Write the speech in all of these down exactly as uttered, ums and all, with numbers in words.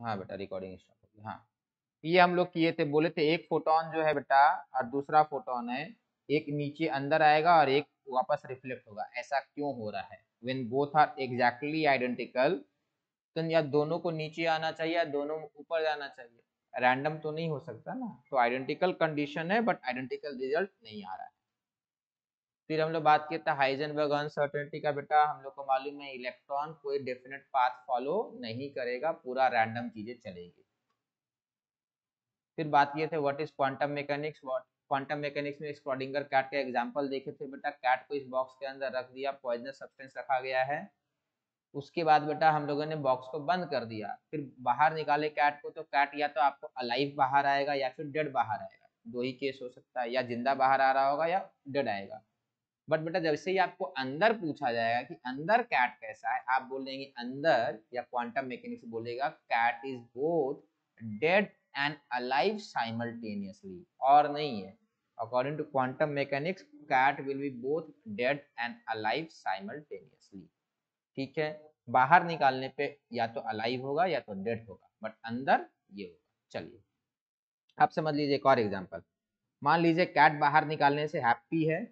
हाँ बेटा recording stop हो गई। हाँ ये हम लोग किए थे, बोले थे एक फोटोन जो है बेटा और दूसरा फोटोन है, एक नीचे अंदर आएगा और एक वापस रिफ्लेक्ट होगा। ऐसा क्यों हो रहा है? When both are exactly identical, तो या दोनों को नीचे आना चाहिए या दोनों ऊपर जाना चाहिए, रैंडम तो नहीं हो सकता ना। तो आइडेंटिकल कंडीशन है बट आइडेंटिकल रिजल्ट नहीं आ रहा है। फिर हम लोग बात किए थे हाइजेनबर्ग अनसर्टेनिटी का। बेटा हम लोग को मालूम है इलेक्ट्रॉन कोई डेफिनेट पाथ फॉलो नहीं करेगा, पूरा रैंडम चीजें चलेगी। फिर बात किए थे what is quantum mechanics. Quantum mechanics में स्क्रॉडिंगर कैट का एग्जांपल देखे थे बेटा। कैट को इस बॉक्स के अंदर रख दिया, पॉइजनस सब्सटेंस रखा गया है। उसके बाद बेटा हम लोगों ने बॉक्स को बंद कर दिया, फिर बाहर निकाले कैट को, तो कैट या तो आपको अलाइव बाहर आएगा या फिर डेड बाहर आएगा। दो ही केस हो सकता है, या जिंदा बाहर आ रहा होगा या डेड आएगा। बट बेटा जैसे ही आपको अंदर पूछा जाएगा कि अंदर कैट कैसा है, आप बोलेंगे अंदर, या क्वांटम मैकेनिक्स बोलेगा cat is both dead and alive simultaneously, और नहीं है। According to quantum mechanics cat will be both dead and alive simultaneously. ठीक है, बाहर निकालने पे या तो अलाइव होगा या तो डेड होगा, बट अंदर ये होगा। चलिए आप समझ लीजिए एक और एग्जांपल। मान लीजिए कैट बाहर निकालने से हैप्पी है,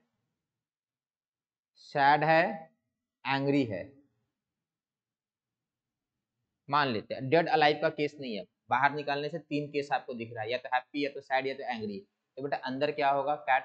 सैड है, एंग्री है। मान लेते हैं डेड अलाइव का केस नहीं है, बाहर निकालने से तीन केस आपको दिख रहा है, या तो हैप्पी या तो सैड या तो एंग्री। तो बेटा अंदर क्या होगा? कैट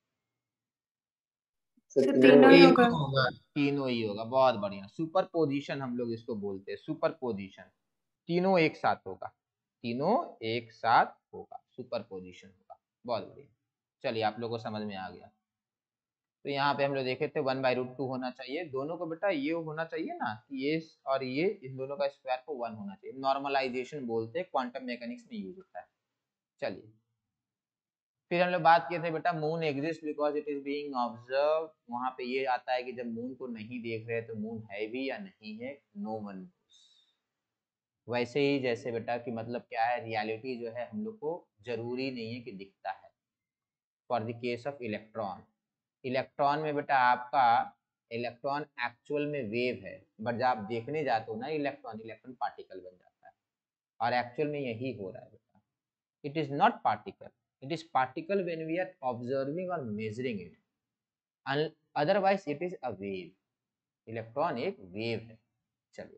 तीनों ही होगा। तीनों ही होगा। बहुत बढ़िया, सुपर पोजिशन हम लोग इसको बोलते हैं, सुपर पोजिशन। तीनों एक साथ होगा, तीनों एक साथ होगा, सुपर पोजिशन होगा। बहुत बढ़िया, चलिए आप लोगों को समझ में आ गया। तो यहाँ पे हम लोग देखे थे वन बाई रूट टू होना चाहिए दोनों को। बेटा ये होना चाहिए ना कि ये और ये इन दोनों का स्क्वायर को वन होना चाहिए। नॉर्मलाइजेशन बोलते हैं, क्वांटम मैकेनिक्स में यूज होता है। चलिए फिर हम लोग बात किए थे बेटा moon exist because it is being observe. वहां पे ये आता है कि जब मून को नहीं देख रहे तो मून है भी या नहीं है, नो वन नोस। वैसे ही जैसे बेटा कि मतलब क्या है, रियलिटी जो है हम लोग को जरूरी नहीं है कि दिखता है। For the case of electron, electron में बेटा आपका इलेक्ट्रॉन एक्चुअल में वेव है, बट जब आप देखने जाते हो ना इलेक्ट्रॉन, इलेक्ट्रॉन पार्टिकल बन जाता है। और एक्चुअल में यही हो रहा है बेटा। It is not particle, it is particle when we are observing और measuring it, otherwise it is a wave. Electron एक वेव है। चलिए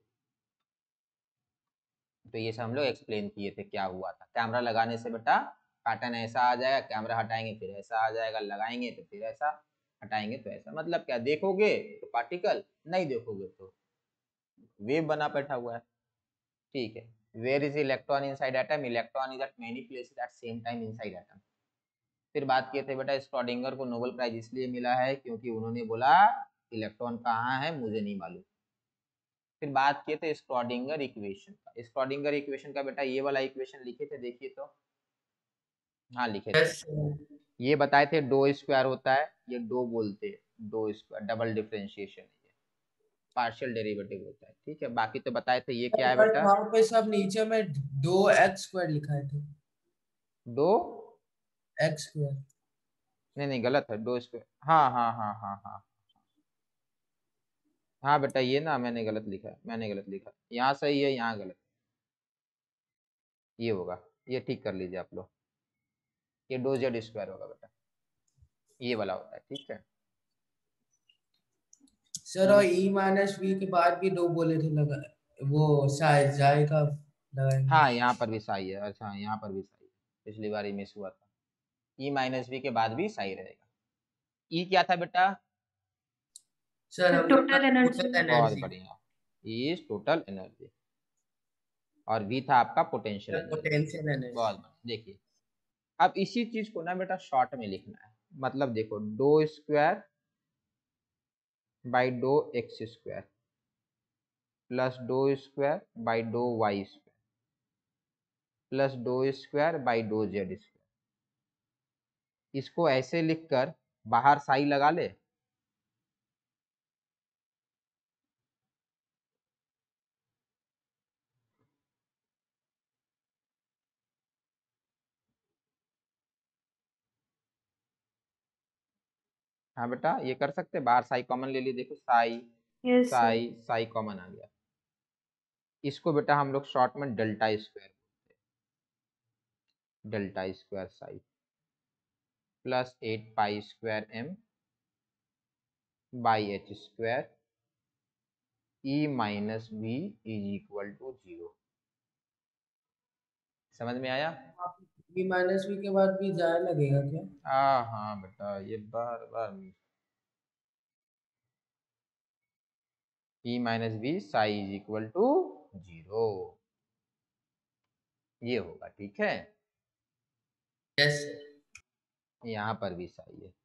तो ये सब हम लोग एक्सप्लेन किए थे क्या हुआ था। कैमरा लगाने से बेटा पैटर्न ऐसा आ जाएगा, कैमरा हटाएंगे फिर ऐसा आ जाएगा, लगाएंगे तो फिर ऐसा, हटाएंगे तो ऐसा। मतलब क्या, देखोगे तो पार्टिकल, नहीं देखोगे तो वेव बना बैठा हुआ है। ठीक है, where is electron inside atom? Electron is at many places at same time inside atom. फिर बात किए थे बेटा स्क्रॉडिंगर को नोबेल प्राइज इसलिए मिला है क्योंकि उन्होंने बोला इलेक्ट्रॉन कहाँ है मुझे नहीं मालूम। फिर बात किए थे स्क्रॉडिंगर इक्वेशन का। स्क्रॉडिंगर इक्वेशन का बेटा ये वाला इक्वेशन लिखे थे, देखिए तो। हाँ लिखे थे। ये बताए थे डो स्क्वायर होता है, ये डो बोलते हैं डो स्क्वायर, डबल डिफरेंशिएशन है ये, पार्शियल डेरिवेटिव होता है। ठीक है, बाकी तो बताए थे ये क्या है बट बेटा, वहां पे सब नीचे में दो एक्स स्क्वायर लिखा है थे। डो एक्स स्क्वायर नहीं नहीं गलत है, डो स्क्वायर। हाँ हाँ हाँ हाँ हाँ हाँ बेटा ये ना मैंने गलत लिखा है, मैंने गलत लिखा है, यहाँ सही है यहाँ गलत, ये होगा, ये ठीक कर लीजिए आप लोग। ये डो जेड स्क्वायर होगा बेटा, ये वाला होता है। ठीक है सर। और ई माइनस वी के बाद भी दो बोले थे लगा, वो शायद जाएगा लगाएंगे। हाँ यहाँ पर भी सही है। अच्छा यहाँ पर भी सही है, पिछली बार ही मिस हुआ था। ई माइनस बी के बाद भी सही रहेगा। ई क्या था बेटा? Sir total energy. बहुत बढ़िया, ई इज टोटल एनर्जी, और वी था आपका पोटेंशियल एनर्जी। Potential energy. बहुत बढ़िया। देखिए अब इसी चीज को ना बेटा शॉर्ट में लिखना है। मतलब देखो डो स्क्वायर बाई डो एक्स स्क्वायर प्लस डो स्क्वायर बाई डो वाई स्क्वायर प्लस डो स्क्वायर बाई डो जेड स्क्वायर। इसको ऐसे लिखकर बाहर साई लगा ले। हाँ बेटा ये कर सकते, बाहर साई कॉमन ले ली, देखो psi yes, psi psi common आ गया। इसको बेटा हम लोग शॉर्ट में डेल्टा स्क्वायर बोलते हैं, delta square psi plus eight pi square m by h square E minus V is equal to zero. समझ में आया? बी माइनस बी के बाद भी जाए लगेगा क्या? हाँ हाँ बेटा, ये बार बार E minus V psi is equal to zero, ये होगा। ठीक है, यस यहाँ पर भी साई है।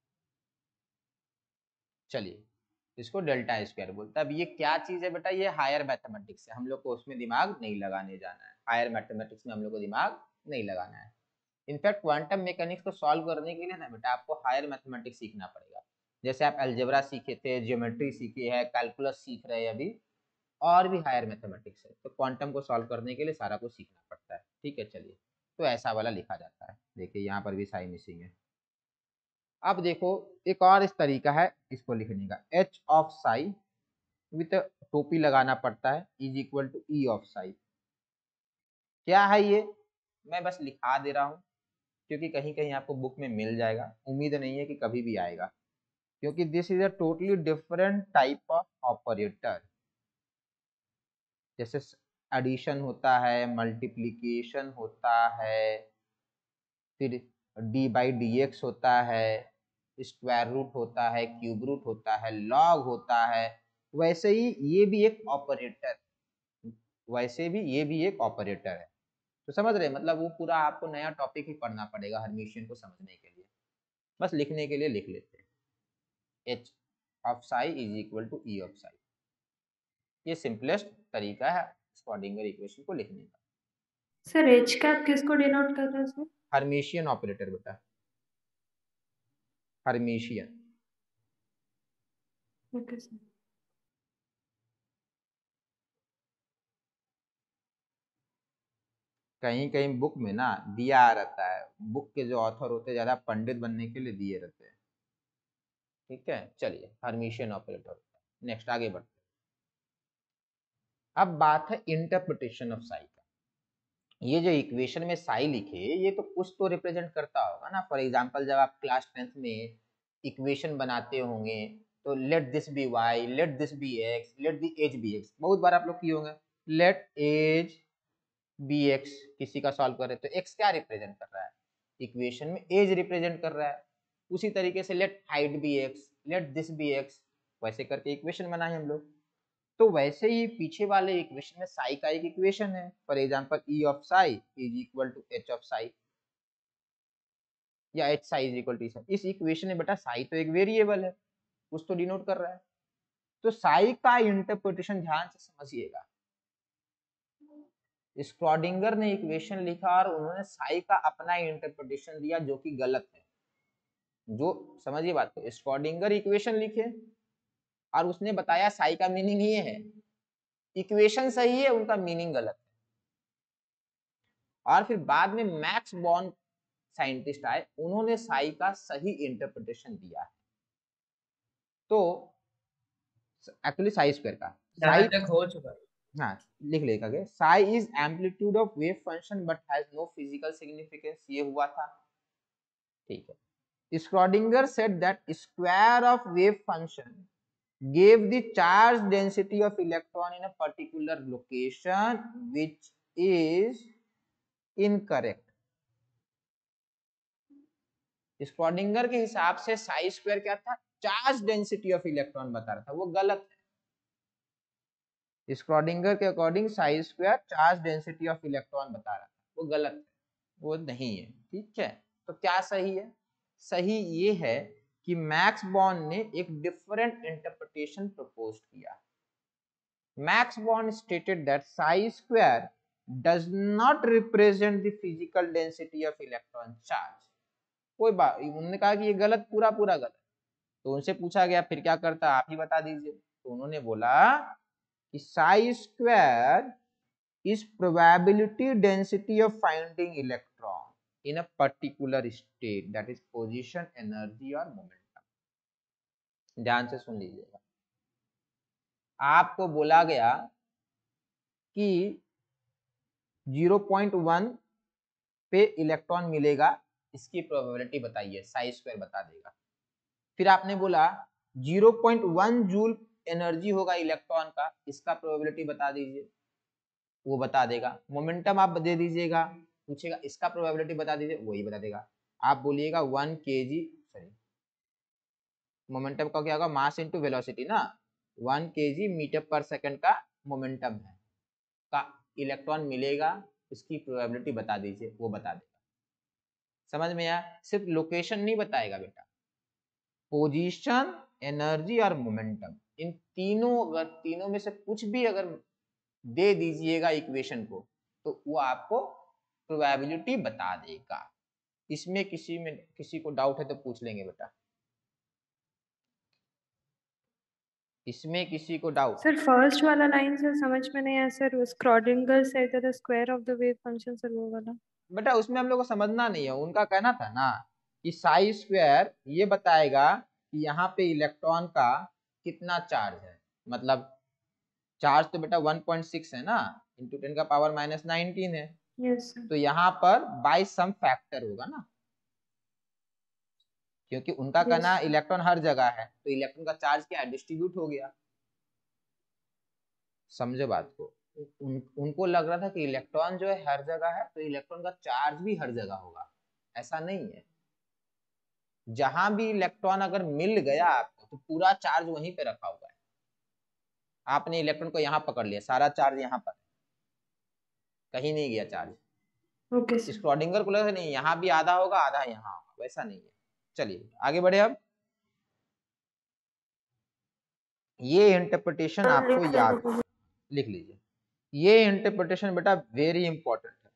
चलिए, इसको डेल्टा स्क्वायर बोलते हैं। अब ये क्या चीज है बेटा? ये हायर मैथमेटिक्स है, हम लोग को उसमें दिमाग नहीं लगाने जाना है। हायर मैथमेटिक्स में हम लोग को दिमाग नहीं लगाना है। इनफैक्ट क्वांटम मैकेनिक्स को सॉल्व करने के लिए ना बेटा आपको हायर मैथमेटिक्स सीखना पड़ेगा। जैसे आप अलजेब्रा सीखे थे, ज्योमेट्री सीखी है, कैलकुलस सीख रहे हैं अभी, और भी हायर मैथमेटिक्स है, तो क्वांटम को सॉल्व करने के लिए सारा कुछ सीखना पड़ता है। ठीक है, चलिए, तो ऐसा वाला लिखा जाता है। देखिए यहाँ पर भी साई मिसिंग है। अब देखो एक और इस तरीका है इसको लिखने का, एच ऑफ साई विथ टोपी लगाना पड़ता है is equal to E of psi. क्या है ये? मैं बस लिखा दे रहा हूँ क्योंकि कहीं कहीं आपको बुक में मिल जाएगा, उम्मीद नहीं है कि कभी भी आएगा, क्योंकि this is a totally different type of operator. जैसे एडिशन होता है, मल्टीप्लिकेशन होता है, फिर डी बाई डी एक्स होता है, स्क्वायर रूट होता है, क्यूब रूट होता है, लॉग होता है, वैसे ही ये भी एक ऑपरेटर, वैसे भी ये भी एक ऑपरेटर है। तो समझ रहे, मतलब वो पूरा आपको नया टॉपिक ही पढ़ना पड़ेगा हर्मिशियन को समझने के लिए। बस लिखने के लिए लिख लेते हैं, H of psi is equal to E of psi. ये सिंपलेस्ट तरीका है स्क्रॉडिंगर इक्वेशन को लिखने का। सर एच कैप किसको डिनोट करता है सर? हर्मिशियन ऑपरेटर बेटा, हर्मिशियन। Okay sir. कहीं कहीं बुक में ना दिया रहता है, बुक के जो ऑथर होते हैं ज्यादा पंडित बनने के लिए दिए रहते हैं। ठीक है, चलिए, हर्मिशियन ऑपरेटर। नेक्स्ट आगे बढ़ते हैं। अब बात है इंटरप्रिटेशन ऑफ साई का। ये जो इक्वेशन में साई लिखे, ये तो कुछ तो रिप्रेजेंट करता होगा ना। फॉर एग्जांपल जब आप क्लास टेंथ में इक्वेशन बनाते होंगे तो let this be y, let this be x, let the edge be x, बहुत बार आप लोग किए होंगे। लेट एज बी एक्स किसी का सॉल्व करे तो एक्स क्या रिप्रेजेंट कर रहा है? इक्वेशन में एज रिप्रेजेंट कर रहा है। उसी तरीके से let height be x, let this be x, वैसे करके इक्वेशन बनाए हम लोग। तो वैसे ही पीछे वाले इक्वेशन में साई का एक इक्वेशन है, for example E of psi is equal to H of psi, या H psi is equal to psi. इस इक्वेशन में बेटा साई तो एक वेरिएबल है, कुछ तो डिनोट कर रहा है। तो साई का इंटरप्रिटेशन ध्यान से समझिएगा। स्क्रॉडिंगर ने इक्वेशन लिखा और उन्होंने साई का अपना इंटरप्रिटेशन दिया जो कि गलत है। जो समझिए बात को, स्क्रॉडिंगर इक्वेशन लिखे और उसने बताया साई का मीनिंग ये है, इक्वेशन सही है, उनका मीनिंग गलत है। और फिर बाद में मैक्स बॉर्न साइंटिस्ट आए, उन्होंने साई का सही इंटरप्रिटेशन दिया है। तो एक्चुअली साई स्क्वायर का साई तक हो चुका है। हाँ, लिख लेगा के psi is amplitude of wave function but has no physical significance, ये हुआ था। ठीक है, Schrodinger said that square of wave function gave the charge density of electron in a particular location which is incorrect. Schrodinger के हिसाब से Sai square क्या था? चार्ज डेंसिटी ऑफ इलेक्ट्रॉन बता रहा था, वो गलत है। स्क्रॉडिंगर के according psi square charge density of electron बता रहा था, वो गलत है, वो नहीं है। ठीक है, तो क्या सही है? सही ये है कि मैक्स बॉर्न ने एक डिफरेंट इंटरप्रिटेशन प्रपोज किया। Max Born stated that psi square does not represent the physical density of electron charge. कोई बात, उन्होंने कहा कि ये गलत, पूरा पूरा गलत। तो उनसे पूछा गया फिर क्या करता, आप ही बता दीजिए। तो उन्होंने बोला कि psi square is probability density of finding electron in a particular state, that is position, energy और momentum। ध्यान से सुन लीजिएगा, आपको बोला गया कि कि ज़ीरो पॉइंट वन पे इलेक्ट्रॉन मिलेगा, इसकी प्रोबेबिलिटी बताइए, साई स्क्वायर बता देगा। फिर आपने बोला zero point one joule energy होगा इलेक्ट्रॉन का, इसका प्रोबेबिलिटी बता दीजिए, वो बता देगा। मोमेंटम आप दे दीजिएगा, पूछेगा इसका प्रोबेबिलिटी बता दीजिए, वही बता देगा। आप बोलिएगा वन केजी, सॉरी मोमेंटम का क्या होगा, मास इनटू वेलोसिटी ना, वन केजी मीटर पर सेकंड का मोमेंटम है का इलेक्ट्रॉन मिलेगा, इसकी प्रोबेबिलिटी बता दीजिए, वो बता देगा। समझ में आया? सिर्फ लोकेशन नहीं बताएगा बेटा, पोजीशन, एनर्जी और मोमेंटम, इन तीनों, अगर तीनों में से कुछ भी अगर दे दीजिएगा इक्वेशन को, तो वो आपको प्रोबेबिलिटी बता देगा। इसमें किसी में किसी को डाउट है तो पूछ लेंगे बेटा, इसमें किसी को डाउट? सर फर्स्ट वाला लाइन सर समझ में नहीं आया sir, Schrodinger said the square of the wave function, sir वो वाला। बेटा उसमें हम लोग को समझना नहीं है, उनका कहना था ना कि साई स्क्वायर ये बताएगा कि यहाँ पे इलेक्ट्रॉन का कितना चार्ज है, मतलब चार्ज तो बेटा वन पॉइंट सिक्स है ना, इंटू टेन का पावर माइनस नाइनटीन है। Yes sir. तो यहाँ पर बाई सम फैक्टर होगा ना, क्योंकि उनका Yes, कहना sir. इलेक्ट्रॉन हर जगह है, तो इलेक्ट्रॉन का चार्ज क्या है, डिस्ट्रीब्यूट हो गया। समझो बात को, उन, उनको लग रहा था कि इलेक्ट्रॉन जो है हर जगह है, तो इलेक्ट्रॉन का चार्ज भी हर जगह होगा। ऐसा नहीं है, जहां भी इलेक्ट्रॉन अगर मिल गया आपको, तो पूरा चार्ज वहीं पे रखा हुआ है। आपने इलेक्ट्रॉन को यहाँ पकड़ लिया, सारा चार्ज यहाँ पर, कहीं नहीं गया चार्ज। Okay sir. स्क्रॉडिंगर को लगा नहीं यहाँ भी आधा होगा आधा यहाँ होगा, वैसा नहीं है। चलिए आगे बढ़े। अब ये इंटरप्रिटेशन आपको याद, लिख लीजिए, ये इंटरप्रिटेशन बेटा वेरी इंपॉर्टेंट है,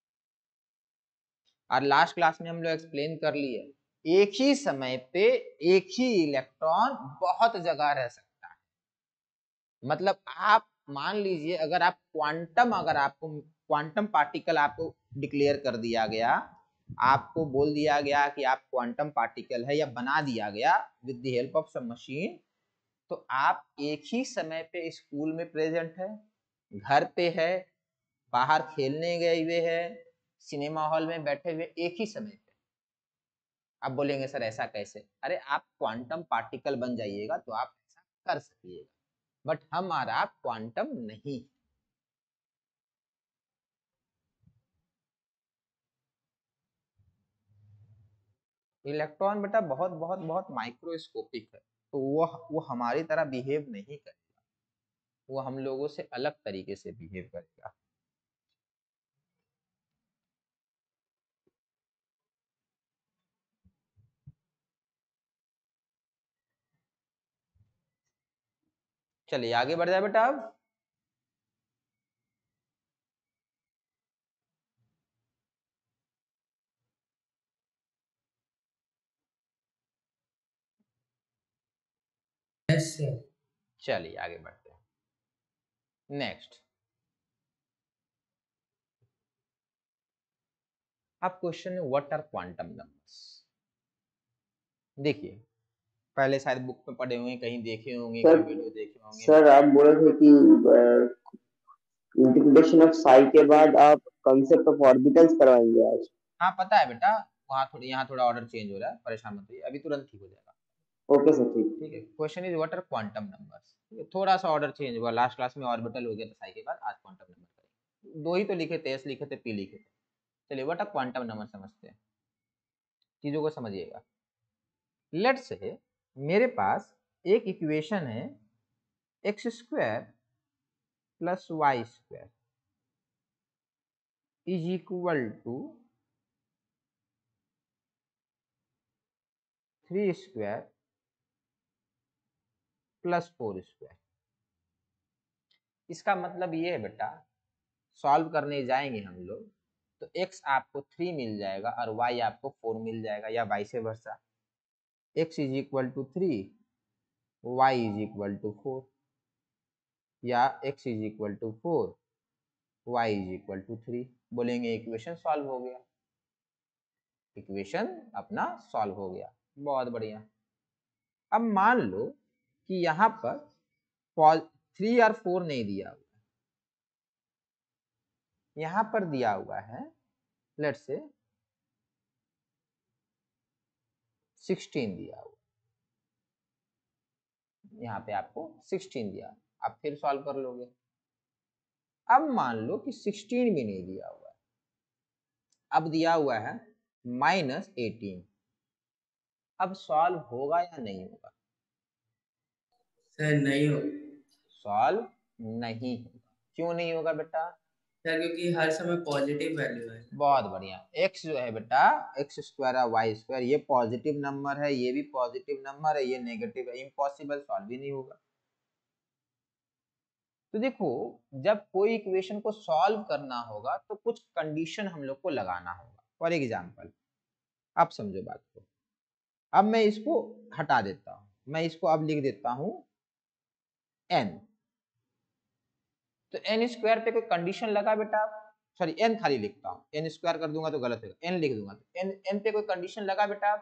और लास्ट क्लास में हम लोग एक्सप्लेन कर लिए, एक ही समय पे एक ही इलेक्ट्रॉन बहुत जगह रह सकता है। मतलब आप मान लीजिए, अगर आप क्वांटम, अगर आपको क्वांटम पार्टिकल आपको डिक्लेयर कर दिया गया, आपको बोल दिया गया कि आप क्वांटम पार्टिकल है, या बना दिया गया with the help of some machine, तो आप एक ही समय पे स्कूल में प्रेजेंट है, घर पे है, बाहर खेलने गए हुए है, सिनेमा हॉल में बैठे हुए, एक ही समय पे। आप बोलेंगे सर ऐसा कैसे? अरे आप क्वांटम पार्टिकल बन जाइएगा तो आप ऐसा कर सकिएगा, बट हमारा क्वांटम नहीं। इलेक्ट्रॉन बेटा बहुत बहुत बहुत माइक्रोस्कोपिक है, तो वो वो हमारी तरह बिहेव नहीं करेगा, वो हम लोगों से अलग तरीके से बिहेव करेगा। चलिए आगे बढ़ जाए बेटा। अब यस सर। चलिए आगे बढ़ते हैं। नेक्स्ट, अब क्वेश्चन है व्हाट आर क्वांटम नंबर्स। देखिए, पहले शायद बुक में पढ़े होंगे, कहीं देखे होंगे, सर, कहीं वीडियो देखे होंगे। सर आप बोले थे कि इंटीग्रेशन ऑफ साई के बाद आप कांसेप्ट ऑफ ऑर्बिटल्स करवाएंगे आज। हाँ पता है बेटा, वहाँ थोड़ी, यहाँ थोड़ा ऑर्डर चेंज हो रहा है, परेशान मत होइए, अभी तुरंत ठीक हो जाएगा। ओके सर, ठीक ठीक है। Question is what are quantum numbers. थोड़ा सा ऑर्डर चेंज हुआ, लास्ट क्लास में ऑर्बिटल हो गया था साई के बाद, आज क्वांटम नंबर करेंगे। दो ही तो लिखे थे, एस लिखे थे, पी लिखे थे। चलिए व्हाट आर क्वांटम नंबर समझते हैं, चीजों को समझिएगा। लेट्स से मेरे पास एक इक्वेशन है, x square plus y square is equal to three square plus four square. इसका मतलब ये है बेटा, सॉल्व करने जाएंगे हम लोग तो x आपको थ्री मिल जाएगा और y आपको फोर मिल जाएगा, या vice versa. x is equal to three, y is equal to four, या x is equal to four, y is equal to three. बोलेंगे इक्वेशन सॉल्व हो गया, इक्वेशन अपना सॉल्व हो गया, बहुत बढ़िया। अब मान लो कि यहाँ पर थ्री और फोर नहीं दिया हुआ, यहाँ पर दिया हुआ है लेट्स से सिक्सटीन दिया हुआ, यहाँ पे आपको सिक्सटीन दिया, आप फिर सॉल्व कर लोगे। अब मान लो कि सिक्सटीन भी नहीं दिया हुआ है, अब दिया हुआ है माइनस एटीन, अब सॉल्व होगा या नहीं होगा? सर नहीं हो सॉल्व नहीं होगा। क्यों नहीं होगा बेटा? सर क्योंकि हर समय पॉजिटिव वैल्यू है। बहुत बढ़िया। x जो है बेटा एक्स स्क्वायर और वाई स्क्वायर ये पॉजिटिव नंबर है, ये भी पॉजिटिव नंबर है, ये नेगेटिव है, इम्पॉसिबल, सॉल्व ही नहीं होगा। तो देखो जब कोई इक्वेशन को सॉल्व करना होगा तो कुछ कंडीशन हम लोग को लगाना होगा। फॉर एग्जाम्पल आप समझो बात को, अब मैं इसको हटा देता हूं, मैं इसको अब लिख देता हूं n, तो एन स्क्वायर पे कोई कंडीशन लगा बेटा, सॉरी एन खाली लिखता हूँ, एन स्क्वायर कर दूंगा तो गलत होगा, एन लिख दूंगा, तो एन एन पे कोई कंडीशन लगा बेटा?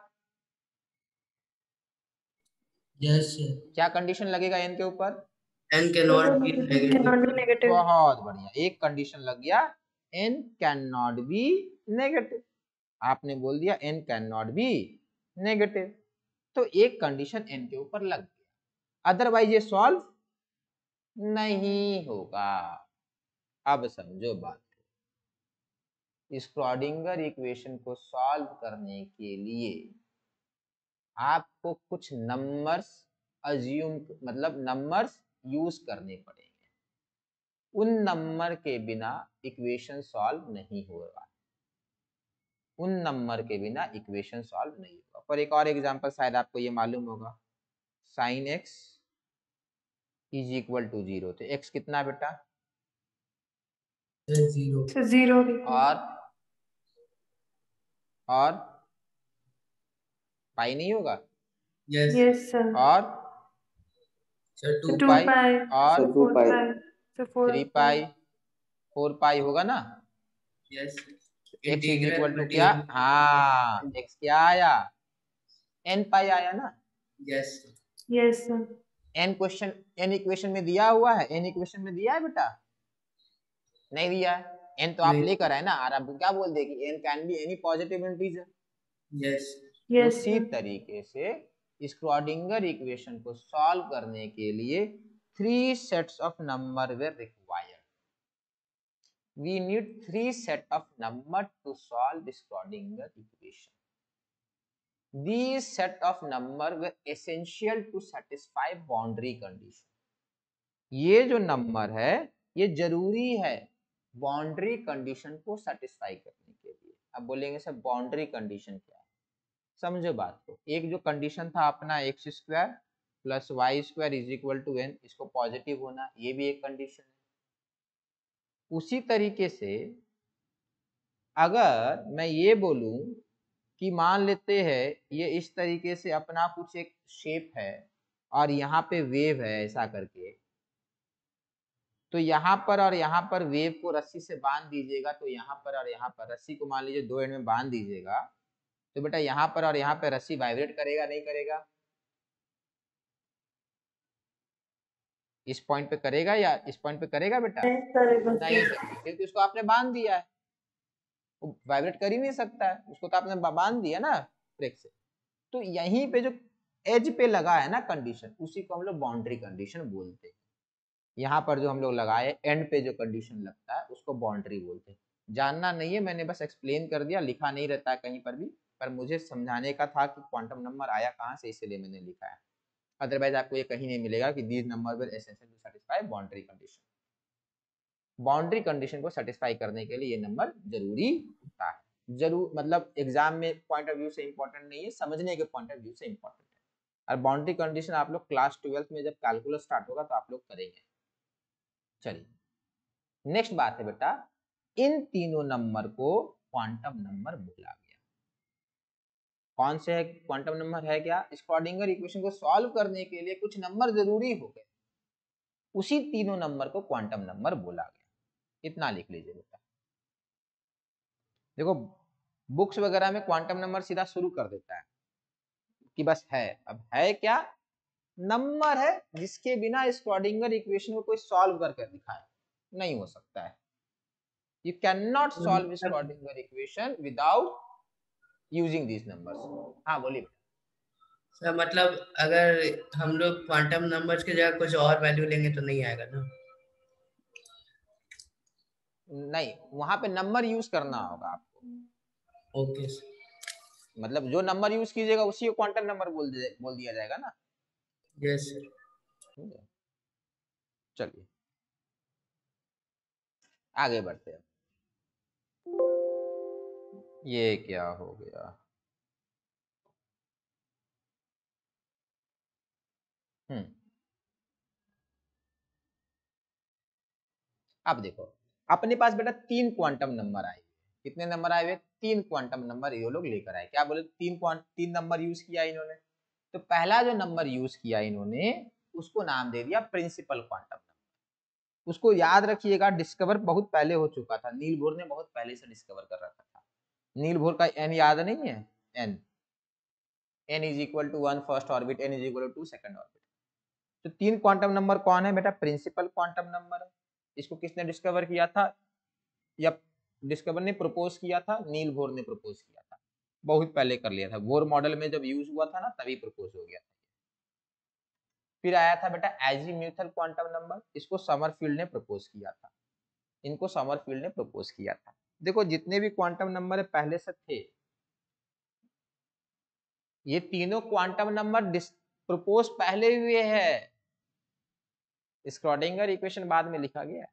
यस क्या कंडीशन लगेगा एन के ऊपर? N can not be negative. Negative. बहुत बढ़िया, एक कंडीशन लग गया, N can not be negative. आपने बोल दिया N can not be negative, तो एक कंडीशन एन के ऊपर लग गया, अदरवाइज ये सॉल्व नहीं होगा। अब समझो बात, स्क्रॉडिंगर इक्वेशन को सॉल्व करने के लिए आपको कुछ नंबर्स अज्यूम मतलब नंबर्स यूज करने पड़ेंगे, उन नंबर के बिना इक्वेशन सॉल्व नहीं होगा, उन नंबर के बिना इक्वेशन सॉल्व नहीं होगा। पर एक और एग्जांपल शायद आपको ये मालूम होगा, sine x is equal to zero, तो एक्स कितना बेटा? जीरो। जीरो। और और पाई नहीं होगा? Yes yes sir. और sir two two pi pi और sir two pi three pi four pi होगा ना? Yes x is integral equal to क्या? मटेरियल। हाँ एक्स क्या आया? एन पाई आया ना? Yes yes sir. In question in equation में दिया हुआ है, एन इक्वेशन में दिया है बेटा? नहीं दिया है, एन तो आप नहीं। लेकर आए ना, और आप क्या बोल दे कि N can be any positive integer. Yes yes उसी तरीके से स्क्रॉडिंगर इक्वेशन को सॉल्व करने के लिए three sets of number we required. We need three set of number to solve the Schrodinger equation. These set of number were essential to satisfy boundary condition. ये जो number है ये जरूरी है बाउंड्री कंडीशन को सेटिस्फाई करने के लिए। अब बोलेंगे सर बाउंड्री कंडीशन क्या है? समझो बात को, एक जो कंडीशन था अपना x square plus y square is equal to N, इसको पॉजिटिव होना, ये भी एक कंडीशन है। उसी तरीके से अगर मैं ये बोलूं कि मान लेते हैं ये इस तरीके से अपना कुछ एक शेप है और यहाँ पे वेव है ऐसा करके, तो यहाँ पर और यहाँ पर वेव को रस्सी से बांध दीजिएगा, तो यहाँ पर और यहाँ पर रस्सी को मान लीजिए दो एंड में बांध दीजिएगा, तो बेटा यहाँ पर और यहाँ पर रस्सी वाइब्रेट करेगा नहीं करेगा? इस पॉइंट पे करेगा या इस पॉइंट पे करेगा बेटा? नहीं करेगा, क्योंकि उसको आपने बांध दिया है, वो वाइब्रेट कर ही नहीं सकता है, उसको तो आपने बांध दिया ना ब्रेक से। तो यहीं पे जो एज पे लगा है ना कंडीशन, उसी को हम लोग बाउंड्री कंडीशन बोलते हैं। यहाँ पर जो हम लोग लगाए एंड पे जो कंडीशन लगता है उसको बाउंड्री बोलते हैं। जानना नहीं है, मैंने बस एक्सप्लेन कर दिया, लिखा नहीं रहता है कहीं पर भी, पर मुझे समझाने का था कि क्वांटम नंबर आया कहाँ से, इसलिए मैंने लिखा है। अदरवाइज आपको ये कहीं नहीं मिलेगा कि these number will essential to satisfy boundary condition. Boundary condition को सेटिस्फाई करने के लिए ये नंबर जरूरी होता है। जरूर मतलब एग्जाम में पॉइंट ऑफ व्यू से इंपॉर्टेंट नहीं है, समझने के पॉइंट ऑफ व्यू से इंपॉर्टेंट है। और बाउंड्री कंडीशन आप लोग क्लास ट्वेल्थ में जब कैलकुलस स्टार्ट होगा तो आप लोग करेंगे। चलिए नेक्स्ट बात है बेटा, इन तीनों नंबर को क्वांटम नंबर बोला गया। कौन से क्वांटम नंबर है क्या? स्क्रॉडिंगर इक्वेशन को सॉल्व करने के लिए कुछ नंबर जरूरी हो गए, उसी तीनों नंबर को क्वांटम नंबर बोला गया। इतना लिख लीजिए बेटा। देखो बुक्स वगैरह में क्वांटम नंबर सीधा शुरू कर देता है कि बस है, अब है क्या? नंबर है जिसके बिना स्क्रॉडिंगर इक्वेशन को कोई सॉल्व करके दिखाए, नहीं हो सकता है। You cannot solve Schrodinger equation without using these numbers. हाँ बोलिए। सर मतलब अगर हम लोग क्वांटम नंबर्स की जगह कुछ और वैल्यू लेंगे तो नहीं आएगा ना? नहीं, वहां पे नंबर यूज करना होगा आपको। Okay sir. मतलब जो नंबर यूज कीजिएगा उसी को क्वांटम नंबर बोल दे, बोल दिया जाएगा ना। Yes sir. चलिए आगे बढ़ते हैं। ये क्या हो गया? हम्म अब देखो, अपने पास बेटा तीन क्वांटम नंबर आए। कितने नंबर आए हुए? तीन क्वांटम नंबर ये लोग लेकर आए। क्या बोले? तीन क्वांट तीन नंबर यूज किया इन्होंने। तो पहला जो नंबर यूज किया इन्होंने उसको नाम दे दिया प्रिंसिपल क्वांटम नंबर। उसको याद रखिएगा, डिस्कवर बहुत पहले हो चुका था, नील बोर ने बहुत पहले से डिस्कवर कर रखा था। नील बोर का एन याद नहीं है? N n is equal to one first orbit, n is equal to second orbit. तो तीन क्वांटम नंबर कौन है बेटा? प्रिंसिपल क्वांटम नंबर है। इसको किसने डिस्कवर किया था? या डिस्कवर ने प्रपोज किया था? नील बोर ने प्रपोज किया था, बहुत पहले कर लिया था। बोर मॉडल में जब यूज हुआ था ना तभी प्रपोज हो गया था। फिर आया था बेटा एजीम्यूथल क्वांटम नंबर। इसको समरफील्ड ने प्रपोज किया था। इनको समरफील्ड ने प्रपोज किया था। देखो जितने भी क्वांटम नंबर पहले से थे, ये तीनों क्वांटम नंबर प्रपोज पहले हुए हैं। स्क्रॉडिंगर इक्वेशन बाद में लिखा गया है।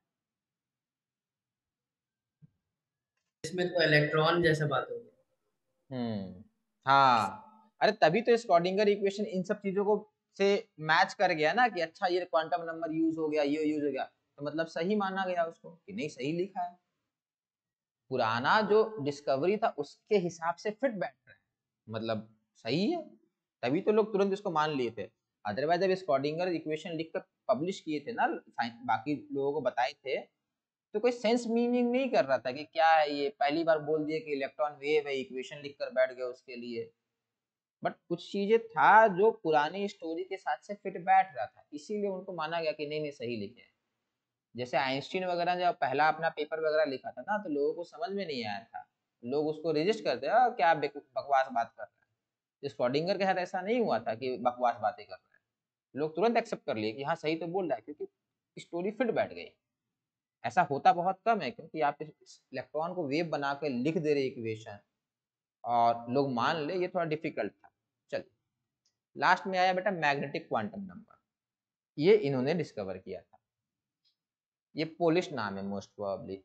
इसमें तो इलेक्ट्रॉन जैसा बात हो गया। हम्म हाँ, अरे तभी तो स्क्रॉडिंगर इक्वेशन इन सब चीजों को से मैच कर गया ना कि अच्छा ये क्वांटम नंबर यूज हो गया, ये यूज हो गया, तो मतलब सही माना गया उसको कि नहीं सही लिखा है। पुराना जो डिस्कवरी था उसके हिसाब से फिट बैठ रहा है, मतलब सही है, तभी तो लोग तुरंत इसको मान लिए थे। अदरवाइज जब स्क्रॉडिंगर इक्वेशन लिखकर पब्लिश किए थे ना, बाकी लोगों को बताए थे, तो कोई सेंस मीनिंग नहीं कर रहा था कि क्या है ये। पहली बार बोल दिया कि इलेक्ट्रॉन वेव है, इक्वेशन लिखकर बैठ गया उसके लिए। बट कुछ चीजें था जो पुरानी स्टोरी के साथ से फिट बैठ रहा था, इसीलिए उनको माना गया कि नहीं नहीं सही लिखे हैं। जैसे आइंस्टीन वगैरह जब पहला अपना पेपर वगैरह लिखा था ना, तो लोगों को समझ में नहीं आया था, लोग उसको रिजेक्ट करते हैं, क्या बकवास बात कर रहा है। स्क्रॉडिंगर के साथ ऐसा नहीं हुआ था कि बकवास बातें कर रहा है, लोग तुरंत एक्सेप्ट कर लिए कि हाँ सही तो बोल रहा है, क्योंकि स्टोरी फिट बैठ गई। ऐसा होता बहुत कम है, क्योंकि आप इस इलेक्ट्रॉन को वेव बना के लिख दे रहे इक्वेशन और लोग मान ले, ये थोड़ा डिफिकल्ट था। चलिए लास्ट में आया बेटा मैग्नेटिक क्वांटम नंबर। ये इन्होंने डिस्कवर किया था। ये पोलिश नाम है मोस्ट प्रोबेबली।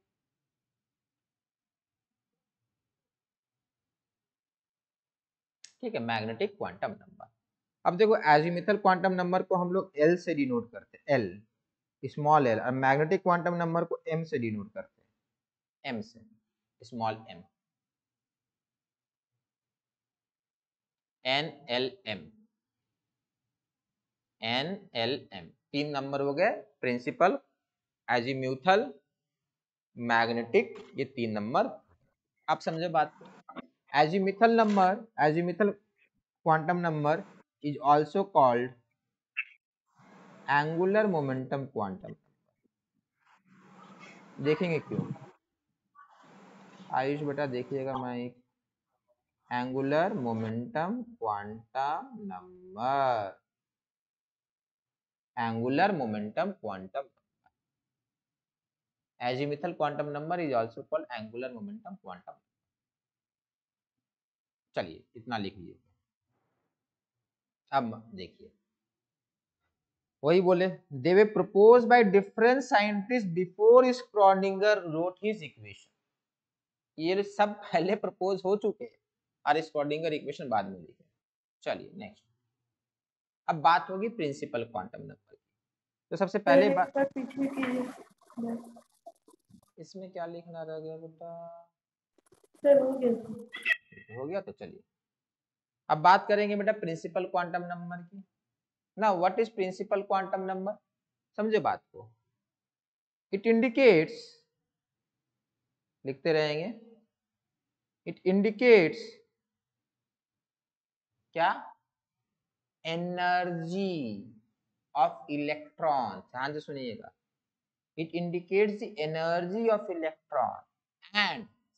ठीक है, मैग्नेटिक क्वांटम नंबर। अब देखो एजीमुथल क्वांटम नंबर को हम लोग एल से डिनोट करते हैं, एल स्मॉल एल, और मैग्नेटिक क्वांटम नंबर को एम से डिनोट करते हैं, एम से, small m, n l m, n l m. तीन नंबर हो गए, प्रिंसिपल, एजीम्यूथल, मैग्नेटिक, ये तीन नंबर। आप समझे बात को? Azimuthal number, azimuthal quantum number is also called angular momentum quantum. देखेंगे क्यों? आयुष बेटा देखिएगा, मैं एक angular momentum quantum number, angular momentum quantum, azimuthal quantum number is also called angular momentum quantum. चलिए इतना लिख लीजिए। अब देखिए, वही बोले, they were propose by different scientist before Schrödinger wrote his equation. ये सब पहले प्रपोज हो चुके हैं और स्क्रॉडिंगर इक्वेशन बाद में लिखे। चलिए नेक्स्ट, अब बात होगी प्रिंसिपल क्वांटम नंबर की। तो सबसे पहले बात, इसमें क्या लिखना रह गया बेटा? सर हो गया, हो गया तो चलिए अब बात करेंगे बेटा प्रिंसिपल क्वांटम नंबर की ना। What is principal quantum number? समझे बात को? इट इंडिकेट्स, लिखते रहेंगे, इट इंडिकेट्स क्या? Energy of electron. ध्यान से सुनिएगा, it indicates the energy of electron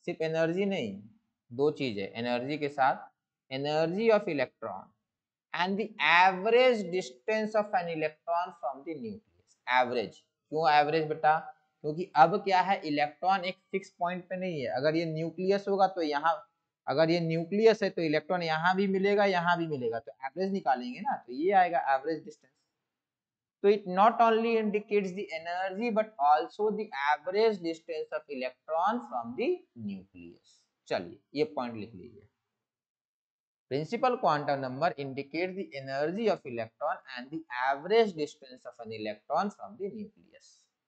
सिर्फ एनर्जी नहीं, दो चीज है एनर्जी के साथ, energy of electron and the average distance of an electron from the nucleus. Average क्यों एवरेज बेटा? क्योंकि अब क्या है, इलेक्ट्रॉन एक फिक्स पॉइंट पे नहीं है। अगर ये न्यूक्लियस होगा तो यहाँ, अगर ये न्यूक्लियस है तो इलेक्ट्रॉन यहाँ भी मिलेगा यहाँ भी मिलेगा, तो एवरेज निकालेंगे ना, तो ये आएगा average distance. So it not only indicates the energy but also the average distance of electron from the nucleus. चलिए ये पॉइंट लिख लीजिए। Principal quantum number indicates the energy of electron and the average distance of an electron from the nucleus.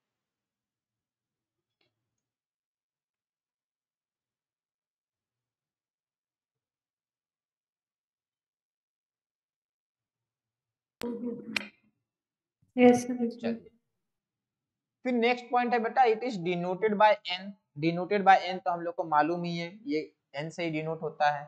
Yes, sir. चलिए फिर next point है बेटा, it is denoted by n. Denoted by n तो हम लोग को मालूम ही है, ये एन से ही डिनोट होता है।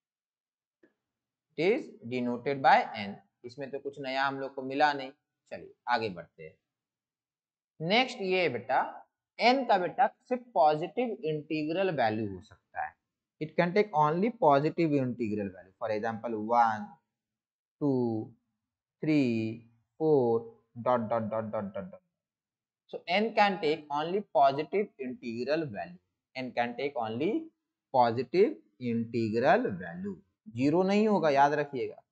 It is denoted by n, इसमें तो कुछ नया हम लोग को मिला नहीं। चलिए आगे बढ़ते हैं। नेक्स्ट ये बेटा एन का बेटा सिर्फ पॉजिटिव इंटीग्रल वैल्यू हो सकता है। It can take only positive integral value, for example one two three four dot dot dot dot dot dot. So n can take only positive integral value. n can take only positive integral value. Zero नहीं होगा, याद रखिएगा।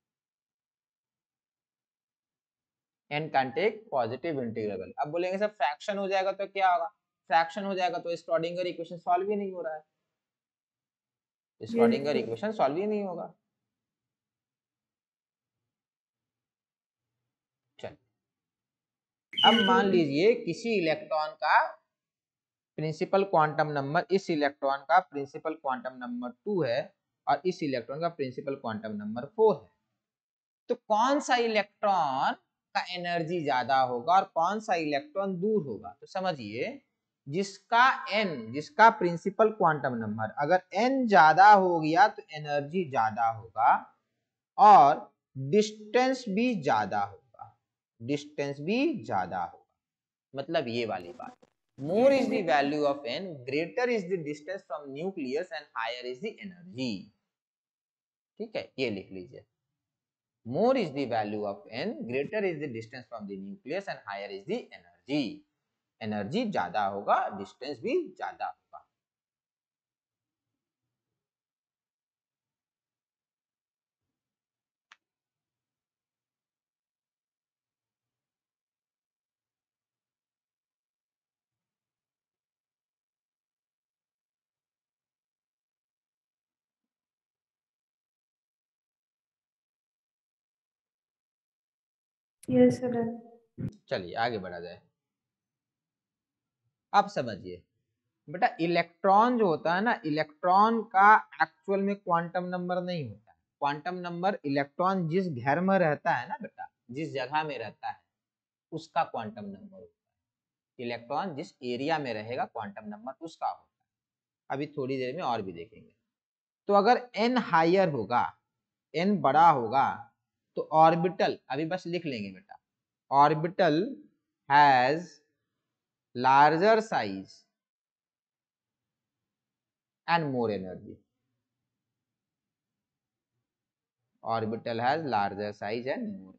n can take positive integral value. अब बोलेंगे sir fraction हो जाएगा तो क्या होगा? फ्रैक्शन हो जाएगा तो श्रोडिंगर इक्वेशन सॉल्व ही नहीं हो रहा है, श्रोडिंगर इक्वेशन सॉल्व ही नहीं होगा। अब मान लीजिए किसी इलेक्ट्रॉन का प्रिंसिपल क्वांटम नंबर, इस इलेक्ट्रॉन का प्रिंसिपल क्वांटम नंबर टू है और इस इलेक्ट्रॉन का प्रिंसिपल क्वांटम नंबर फोर है, तो कौन सा इलेक्ट्रॉन का एनर्जी ज्यादा होगा और कौन सा इलेक्ट्रॉन दूर होगा? तो समझिए जिसका n, जिसका प्रिंसिपल क्वांटम नंबर अगर n ज्यादा हो गया तो एनर्जी ज्यादा होगा और डिस्टेंस भी ज्यादा होगा, डिस्टेंस भी ज्यादा होगा। मतलब ये वाली बात, more is the value of n, greater is the distance from nucleus and higher is the energy. ठीक है, ये लिख लीजिए, more is the value of n, greater is the distance from the nucleus and higher is the energy. Energy ज्यादा होगा, distance भी ज्यादा होगा। Yes, sir. चलिए आगे बढ़ा जाए। अब समझिए बेटा इलेक्ट्रॉन जो होता है ना, इलेक्ट्रॉन का एक्चुअल में क्वांटम नंबर नहीं होता है। क्वांटम नंबर इलेक्ट्रॉन जिस घर में रहता है ना बेटा, जिस जगह में रहता है उसका क्वांटम नंबर होता है। इलेक्ट्रॉन जिस एरिया में रहेगा क्वांटम नंबर उसका होता है। अभी थोड़ी देर में और भी देखेंगे। तो अगर n हायर होगा, n बड़ा होगा तो ऑर्बिटल, अभी बस लिख लेंगे बेटा, orbital has larger size and more energy. Orbital has larger size and more.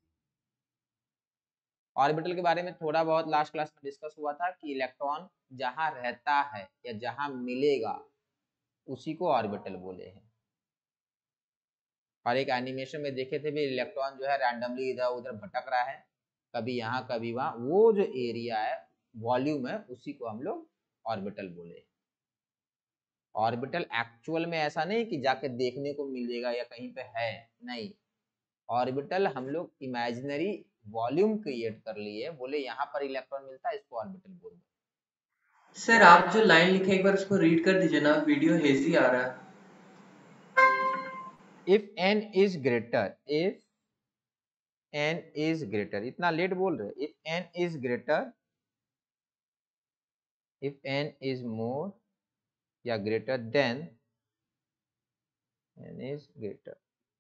Orbital के बारे में थोड़ा बहुत लास्ट क्लास में डिस्कस हुआ था कि इलेक्ट्रॉन जहां रहता है या जहां मिलेगा उसी को ऑर्बिटल बोले हैं। और एक एनिमेशन में देखे थे भी, इलेक्ट्रॉन जो है रैंडमली इधर उधर भटक रहा है, कभी यहाँ कभी वहां, वो जो एरिया है वॉल्यूम है उसी को हम लोग ऑर्बिटल बोले हैं। ऑर्बिटल एक्चुअल में ऐसा नहीं कि जाके देखने को मिलेगा या कहीं पे है, नहीं। ऑर्बिटल हम लोग इमेजिनरी वॉल्यूम क्रिएट कर लिए, बोले यहाँ पर इलेक्ट्रॉन मिलता है, इसको ऑर्बिटल बोल दो। सर आप जो लाइन लिखे एक बार उसको रीड कर दीजिए ना, वीडियो हेजी आ रहा है। If n is greater, if n is greater, इतना लेट बोल रहे, if n is greater, if n is more या greater than, n is greater,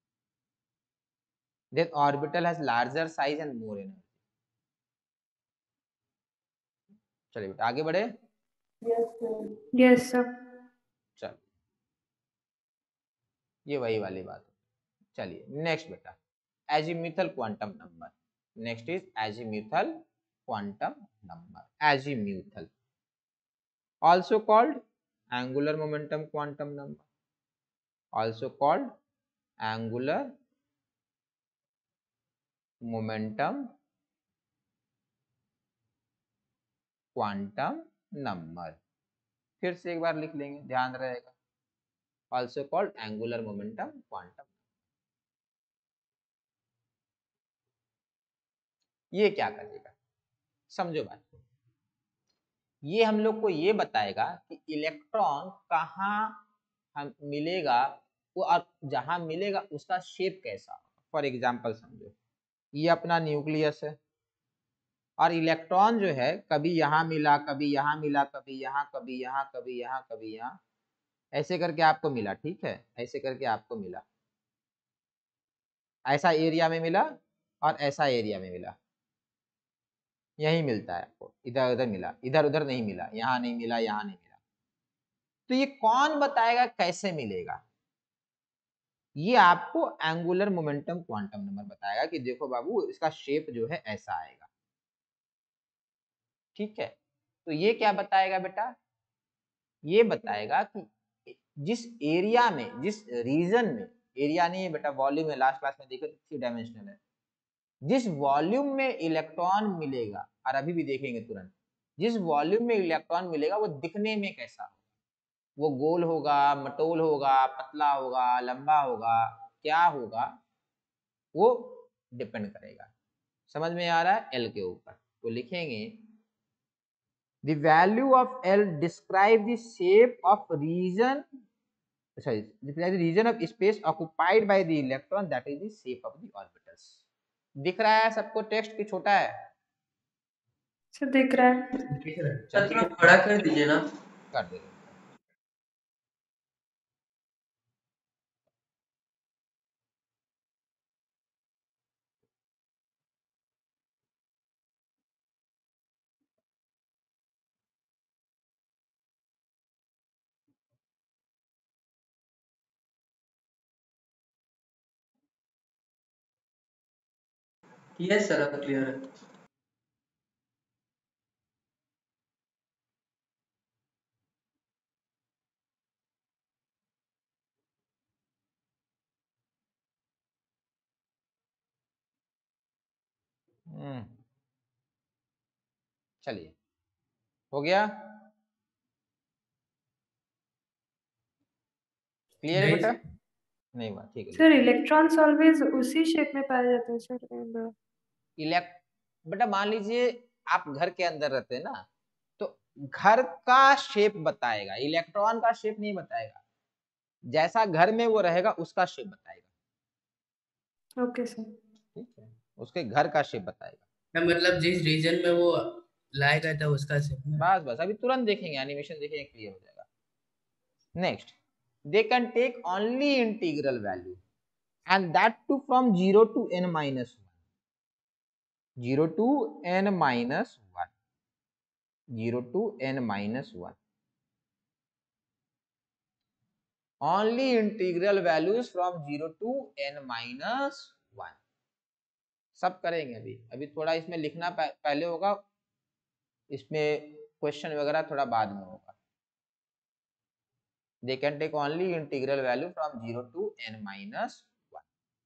then orbital has larger size and more energy. चलिए बेटा आगे बढ़े। Yes, sir. ये वही वाली बात है। चलिए नेक्स्ट बेटा, azimuthal quantum number. Next is azimuthal quantum number. Azimuthal also called angular momentum quantum number, also called angular momentum quantum number। फिर से एक बार लिख लेंगे, ध्यान रहेगा, also called angular momentum quantum। ये क्या करेगा, समझो बात को। ये हम लोग को ये बताएगा कि इलेक्ट्रॉन कहाँ हम मिलेगा, वो और जहां मिलेगा उसका शेप कैसा। फॉर एग्जांपल समझो, ये अपना न्यूक्लियस है और इलेक्ट्रॉन जो है कभी यहाँ मिला, कभी यहाँ मिला, कभी यहाँ, कभी यहाँ, कभी यहाँ, कभी यहाँ, ऐसे करके आपको मिला। ठीक है, ऐसे करके आपको मिला, ऐसा एरिया में मिला और ऐसा एरिया में मिला, यही मिलता है आपको, इधर उधर मिला, इधर उधर नहीं मिला, यहाँ नहीं मिला, यहाँ नहीं मिला। तो ये कौन बताएगा कैसे मिलेगा? ये आपको एंगुलर मोमेंटम क्वांटम नंबर बताएगा कि देखो बाबू इसका शेप जो है ऐसा आएगा। ठीक है, तो ये क्या बताएगा बेटा? ये बताएगा कि जिस एरिया में, जिस रीजन में, एरिया नहीं है बेटा, वॉल्यूम है, लास्ट क्लास में देखो तो थ्री डायमेंशनल है। जिस वॉल्यूम में इलेक्ट्रॉन मिलेगा, और अभी भी देखेंगे तुरंत, जिस वॉल्यूम में इलेक्ट्रॉन मिलेगा वो दिखने में कैसा होगा, वो गोल होगा, मटोल होगा, पतला होगा, लंबा होगा, क्या होगा, वो डिपेंड करेगा। समझ में आ रहा है? एल के ऊपर तो लिखेंगे the value of L describe the shape of region, sorry, describe the region of space occupied by the electron, that is the shape of the orbitals। दिख रहा है सबको टेक्स्ट की छोटा है? सर दिख रहा है। दिख रहा है। सर थोड़ा बड़ा कर दीजिए ना। कर दे। यस सर अब क्लियर है। हम्म, चलिए हो गया, क्लियर है बेटा? नहीं हुआ, ठीक है। सर इलेक्ट्रॉन्स ऑलवेज उसी शेप में पाया जाता है सर। इलेक्ट बेटा मान लीजिए आप घर के अंदर रहते हैं ना, तो घर का शेप बताएगा, इलेक्ट्रॉन का शेप नहीं बताएगा। जैसा घर में वो रहेगा उसका शेप बताएगा। Okay sir. ठीक है, उसके घर का शेप बताएगा। मतलब जिस रीजन में वो लाएगा था उसका शेप। बस बस अभी तुरंत देखेंगे, एनिमेशन देखेंगे, क्लियर हो जाएगा। Next, they can take only integral value and that too from zero to n minus one, zero to n minus one, zero to n minus one, only integral values from zero to n minus one. सब करेंगे अभी, अभी थोड़ा इसमें लिखना पहले होगा, इसमें क्वेश्चन वगैरह थोड़ा बाद में होगा। they can take only integral value from zero to n minus one.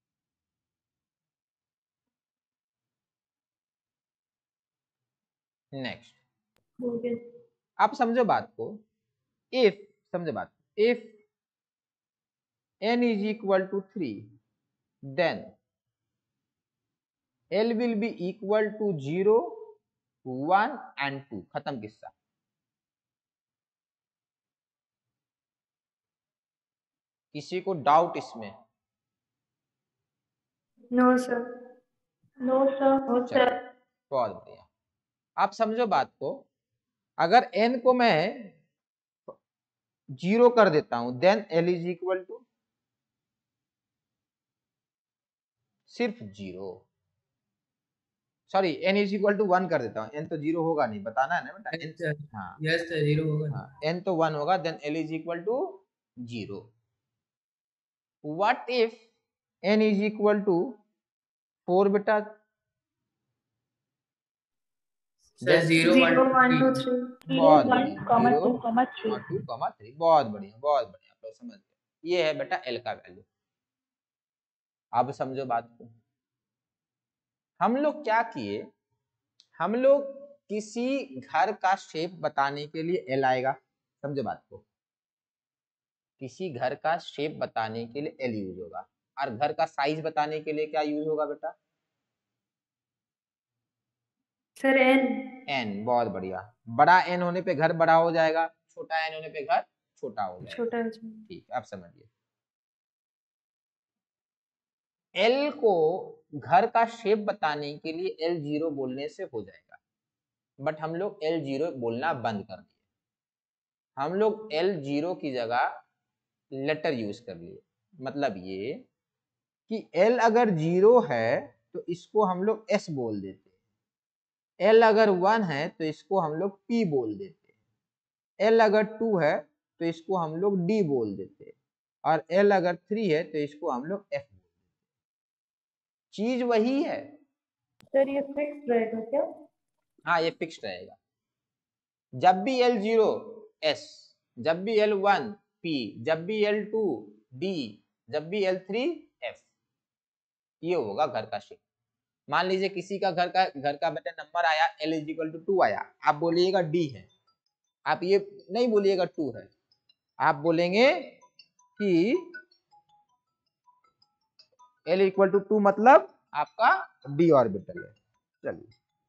Next, आप समझो बात को, if समझो बात, if n is equal to three then L will be equal to zero, one and two. खत्म किस्सा। किसी को डाउट इसमें? No sir. No sir. No sir. बहुत बढ़िया। आप समझो बात को, अगर n को मैं जीरो कर देता हूं then L is equal to सिर्फ zero, sorry n is equal to one कर देता हूं, n तो जीरो होगा नहीं, बताना है ना बेटा। n, हाँ यस सर जीरो होगा। हाँ, n तो वन होगा, then L is equal to zero. What if n is equal to four बेटा, sir zero Zero, one one, two, three three. बहुत वन बढ़िया, comma zero two comma three. और two comma three, बहुत बढ़िया बहुत बढ़िया, आप लोग समझ गए। ये है बेटा एल का वैल्यू। अब समझो बात को, हम लोग क्या किए, हम लोग किसी घर का शेप बताने के लिए एल आएगा, समझो बात को, किसी घर का शेप बताने के लिए एल यूज होगा, और घर का साइज बताने के लिए क्या यूज होगा बेटा, Sir, N. एन। बहुत बढ़िया, बड़ा एन होने पे घर बड़ा हो जाएगा, छोटा एन होने पे घर छोटा हो जाएगा। छोटा हो जाएगा। ठीक, अब समझिए, एल को घर का शेप बताने के लिए एल जीरो बोलने से हो जाएगा, बट हम लोग एल जीरो बोलना बंद कर दिए, हम लोग एल जीरो की जगह लेटर यूज कर लिए। मतलब ये कि एल अगर जीरो है तो इसको हम लोग एस बोल देते हैं, एल अगर वन है तो इसको हम लोग पी बोल देते हैं, एल अगर टू है तो इसको हम लोग डी बोल देते हैं, और एल अगर थ्री है तो इसको हम लोग एफ बोल देते हैं। चीज वही है। सर ये फिक्स रहेगा क्या? हाँ, ये फिक्स रहेगा। जब भी एल जीरो एस, जब भी एल वन पी, जब भी एल टू डी, जब भी एल थ्री एफ, ये होगा घर का शेप। मान लीजिए किसी का घर का घर का बेटा नंबर आया l is equal to two आया, आप बोलिएगा डी है, आप ये नहीं बोलिएगा टू है, आप बोलेंगे कि एल इक्वल टू टू मतलब आपका डी ऑर्बिटल है। चलिए,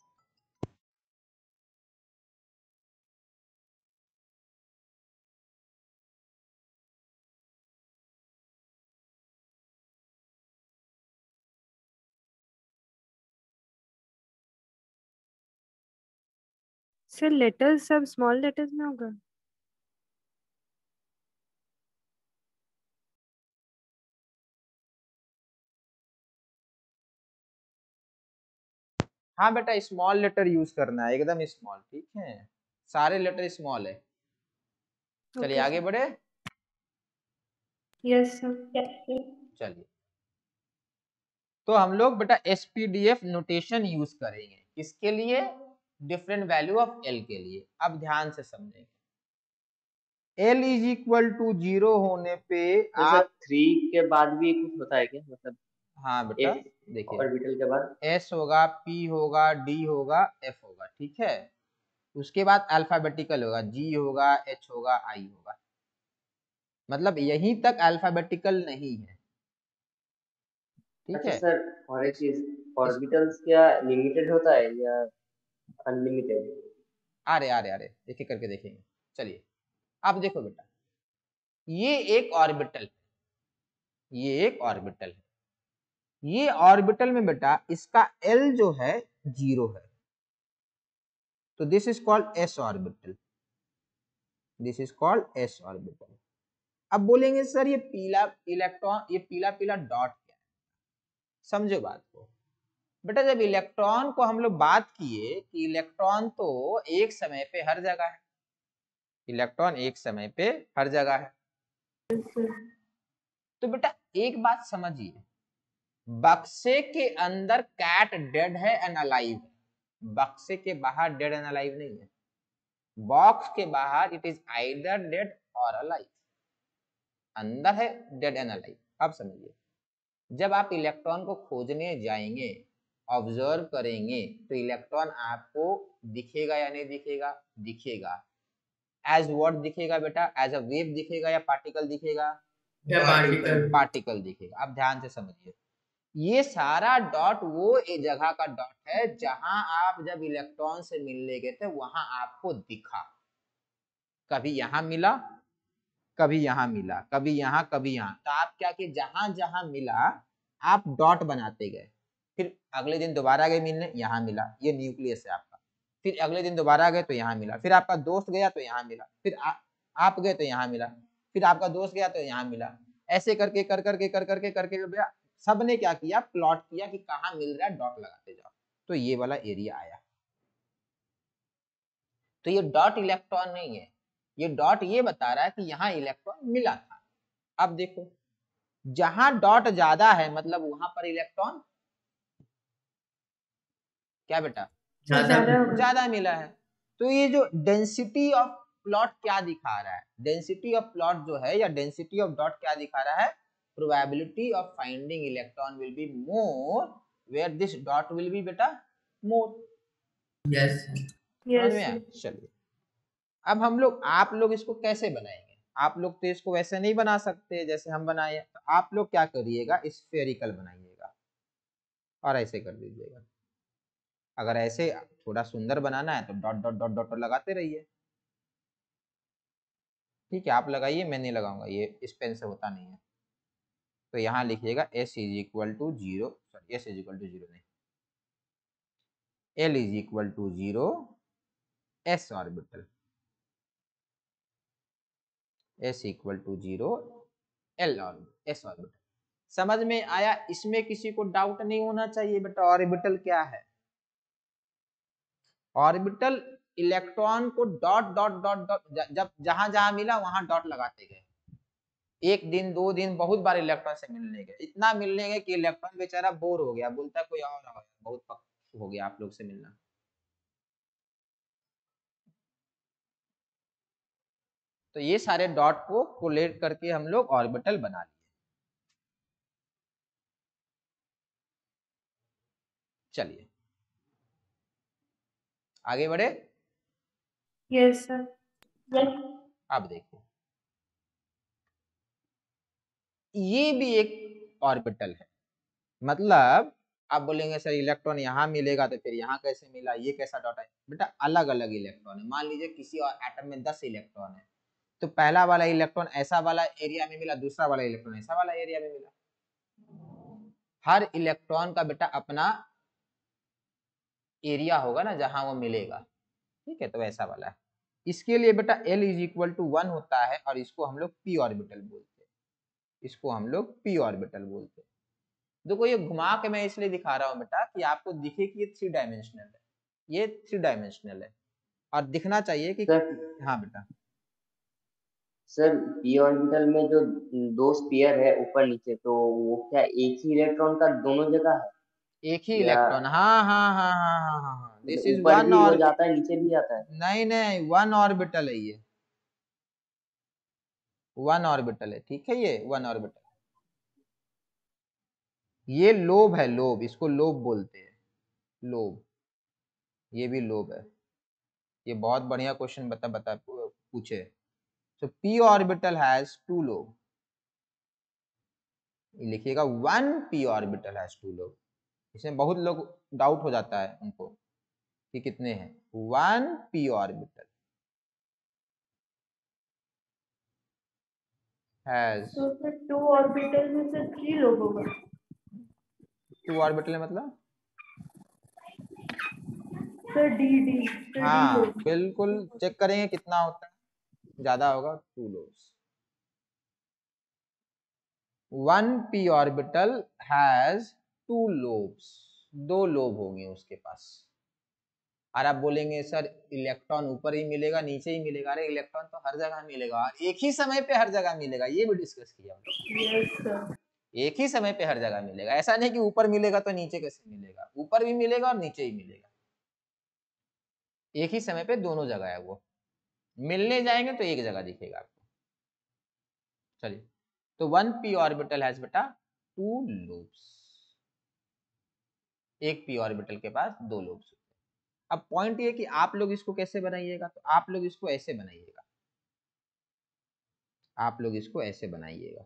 Sir, letters सब small letters में होगा? हाँ बेटा, स्मॉल लेटर यूज करना है, एकदम स्मॉल, ठीक है, सारे लेटर स्मॉल है। चलिए Okay, आगे sir. बढ़े। Yes, sir. Yes sir. चलिए, तो हम लोग बेटा एसपीडीएफ नोटेशन यूज करेंगे, किसके लिए, डिफरेंट वैल्यू ऑफ एल के लिए। अब ध्यान से समझेंगे, l is equal to zero होने पे तो सर आप, थ्री के बाद भी कुछ होता है क्या, मतलब हाँ बेटा एफ देखिए, ऑर्बिटल के बाद? एस होगा, पी होगा, डी होगा, एफ होगा, ठीक है, उसके बाद अल्फाबेटिकल होगा, जी होगा, एच होगा, आई होगा, मतलब यहीं तक अल्फाबेटिकल नहीं है, ठीक अच्छा है। सर, और एक इस, चीज, इस, ऑर्बिटल्स क्या लिमिटेड होता है या अनलिमिटेड? आ रहे आ रहे आ रहे एक एक करके देखेंगे। चलिए, अब देखो बेटा, ये एक ऑर्बिटल है, ये एक ऑर्बिटल है, ये ऑर्बिटल में बेटा इसका एल जो है जीरो है, तो this is called s orbital, this is called s orbital. अब बोलेंगे सर ये पीला इलेक्ट्रॉन, ये पीला पीला डॉट क्या है, समझो बात को बेटा, जब इलेक्ट्रॉन को हम लोग बात किए कि इलेक्ट्रॉन तो एक समय पे हर जगह है, इलेक्ट्रॉन एक समय पे हर जगह है, तो बेटा एक बात समझिए, बक्से के अंदर कैट डेड है एंड अलाइव है, बक्से के बाहर डेड एंड अलाइव नहीं है, बॉक्स के बाहर इट इज आइदर डेड और अलाइव, अंदर है डेड एंड अलाइव। अब समझिए, जब आप इलेक्ट्रॉन को खोजने जाएंगे, ऑब्जर्व करेंगे, तो इलेक्ट्रॉन आपको दिखेगा या नहीं दिखेगा, दिखेगा। एज व्हाट दिखेगा बेटा, एज अ वेव दिखेगा या पार्टिकल दिखेगा, या पार्टिकल। पार्टिकल दिखेगा। अब ध्यान से समझिए, ये सारा डॉट वो एक जगह का डॉट है जहां आप जब इलेक्ट्रॉन से मिलने गए थे वहां आपको दिखा, कभी यहां मिला, कभी यहां मिला, कभी यहां, कभी यहां, तो आप क्या किए, जहां जहां मिला आप डॉट बनाते गए, फिर अगले दिन दोबारा गए मिलने, यहाँ मिला, ये न्यूक्लियस है आपका, फिर अगले दिन दोबारा गए तो यहाँ मिला, फिर आपका दोस्त गया तो यहाँ मिला, फिर आ, आप गए तो यहाँ मिला, फिर आपका दोस्त गया तो यहाँ मिला, ऐसे करके कर करके कर करके करके भैया सबने क्या किया, प्लॉट किया कि कहाँ मिल रहा है, डॉट लगाते जाओ, तो ये वाला एरिया आया। तो ये डॉट इलेक्ट्रॉन नहीं है, ये डॉट ये बता रहा है कि यहाँ इलेक्ट्रॉन मिला था। अब देखो, जहां डॉट ज्यादा है मतलब वहां पर इलेक्ट्रॉन क्या बेटा ज्यादा ज्यादा मिला है। तो ये जो डेंसिटी ऑफ प्लॉट क्या दिखा रहा है, डेंसिटी ऑफ प्लॉट जो है या डेंसिटी ऑफ डॉट क्या दिखा रहा है, probability of finding electron will be more where this dot will be बेटा मोर। यस समझ में आया? चलिए अब हम लोग आप लोग इसको कैसे बनाएंगे, आप लोग तो इसको वैसे नहीं बना सकते जैसे हम बनाए, तो आप लोग क्या करिएगा, स्फेरिकल बनाइएगा और ऐसे कर दीजिएगा। अगर ऐसे थोड़ा सुंदर बनाना है तो डॉट डॉट डॉट डॉट लगाते रहिए, ठीक है, आप लगाइए, मैं नहीं लगाऊंगा, ये इस पेन से होता नहीं है। तो यहाँ लिखिएगा s is equal to zero, sorry s is equal to zero नहीं, l is equal to zero s orbital, s equal to zero l orbital s orbital. समझ में आया? इसमें किसी को डाउट नहीं होना चाहिए बेटा। ऑर्बिटल क्या है? ऑर्बिटल इलेक्ट्रॉन को डॉट डॉट डॉट डॉट जब जहां जहां मिला वहां डॉट लगाते गए, एक दिन दो दिन बहुत बार इलेक्ट्रॉन से मिलने गए, इतना मिलने गए कि इलेक्ट्रॉन बेचारा बोर हो गया, बोलता है कोई और आओ, बहुत पक्का हो गया आप लोग से मिलना। तो ये सारे डॉट को कोलेट करके हम लोग ऑर्बिटल बना लिए। चलिए आगे बढ़े। Yes sir. अब देखिए ये भी एक ऑर्बिटल है, मतलब आप बोलेंगे सर इलेक्ट्रॉन यहाँ मिलेगा तो फिर यहाँ कैसे मिला, ये कैसा डॉट है? बेटा अलग अलग इलेक्ट्रॉन है। मान लीजिए किसी और एटम में दस इलेक्ट्रॉन है, तो पहला वाला इलेक्ट्रॉन ऐसा वाला एरिया में मिला, दूसरा वाला इलेक्ट्रॉन ऐसा वाला एरिया में मिला। हर इलेक्ट्रॉन का बेटा अपना एरिया होगा ना जहां वो मिलेगा, ठीक है, तो ऐसा वाला है। इसके लिए बेटा L is equal to one होता है और इसको हम लोग p ऑर्बिटल बोलते हैं, इसको हम लोग p ऑर्बिटल बोलते हैं। देखो ये घुमा के मैं इसलिए दिखा रहा हूँ बेटा कि आपको दिखे कि ये थ्री डायमेंशनल है, ये थ्री डायमेंशनल है और दिखना चाहिए कि सर हाँ बेटा सर पी ऑर्बिटल में जो दो स्फीयर है ऊपर नीचे, तो वो क्या एक ही इलेक्ट्रॉन का दोनों जगह है? एक ही या इलेक्ट्रॉन, हाँ हाँ हाँ हाँ हाँ हाँ हाँ, दिस इज ऊपर वन भी हो ऑर्बिटल, जाता है नीचे भी जाता है? नहीं नहीं वन ऑर्बिटल है ये, वन ऑर्बिटल है, ठीक है, ये वन ऑर्बिटल। ये लोब है, लोब, इसको लोब बोलते हैं, लोब, ये भी लोब है। ये बहुत बढ़िया क्वेश्चन बता बता पूछे। So p orbital has two lobe, लिखिएगा one p orbital has two lobe. इसमें बहुत लोग डाउट हो जाता है उनको कि कितने हैं, वन पी ऑर्बिटल हैज, तो सर टू ऑर्बिटल में सर थ्री लोग होगा? टू ऑर्बिटल मतलब sir d d sir d हाँ लोग। बिल्कुल, चेक करेंगे कितना होता है, ज्यादा होगा two lobes. One p orbital has two lobes, दो लोब होंगे उसके पास। और आप बोलेंगे सर इलेक्ट्रॉन ऊपर ही मिलेगा नीचे ही मिलेगा, अरे इलेक्ट्रॉन तो हर जगह मिलेगा और एक ही समय पे हर जगह मिलेगा, ये भी डिस्कस किया हम लोग। Yes sir. एक ही समय पे हर जगह मिलेगा, ऐसा नहीं कि ऊपर मिलेगा तो नीचे कैसे मिलेगा, ऊपर भी मिलेगा और नीचे ही मिलेगा, एक ही समय पे दोनों जगह है वो, मिलने जाएंगे तो एक जगह दिखेगा आपको। चलिए तो वन पी ऑर्बिटल हैज बेटा टू लूप्स, एक पी ऑर्बिटल के पास दो लूप्स। अब पॉइंट ये कि आप लोग इसको कैसे बनाइएगा, तो आप लोग इसको ऐसे बनाइएगा, आप लोग इसको ऐसे बनाइएगा,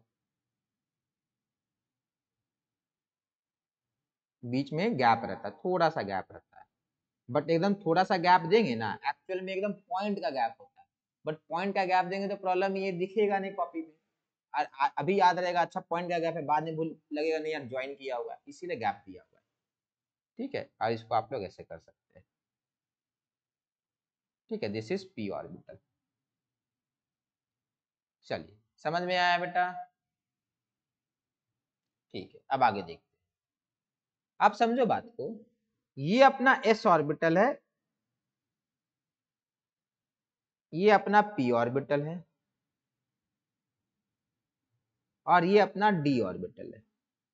बीच में गैप रहता है, थोड़ा सा गैप रहता है, बट एकदम थोड़ा सा गैप देंगे ना, एक्चुअल में एकदम पॉइंट का गैप होता है, बट पॉइंट का गैप देंगे तो प्रॉब्लम ये दिखेगा नहीं कॉपी में, और अभी याद रहेगा अच्छा पॉइंट का गैप है, बाद में भूल लगेगा नहीं यार ज्वाइन किया हुआ है, इसीलिए गैप दिया हुआ है, ठीक है। और इसको आप लोग ऐसे कर सकते हैं, ठीक है, दिस इज पी ऑर्बिटल। चलिए समझ में आया बेटा, ठीक है, अब आगे देखते हैं, आप समझो बात को, ये अपना s ऑर्बिटल है, ये अपना p ऑर्बिटल है, और ये अपना डी ऑर्बिटल है।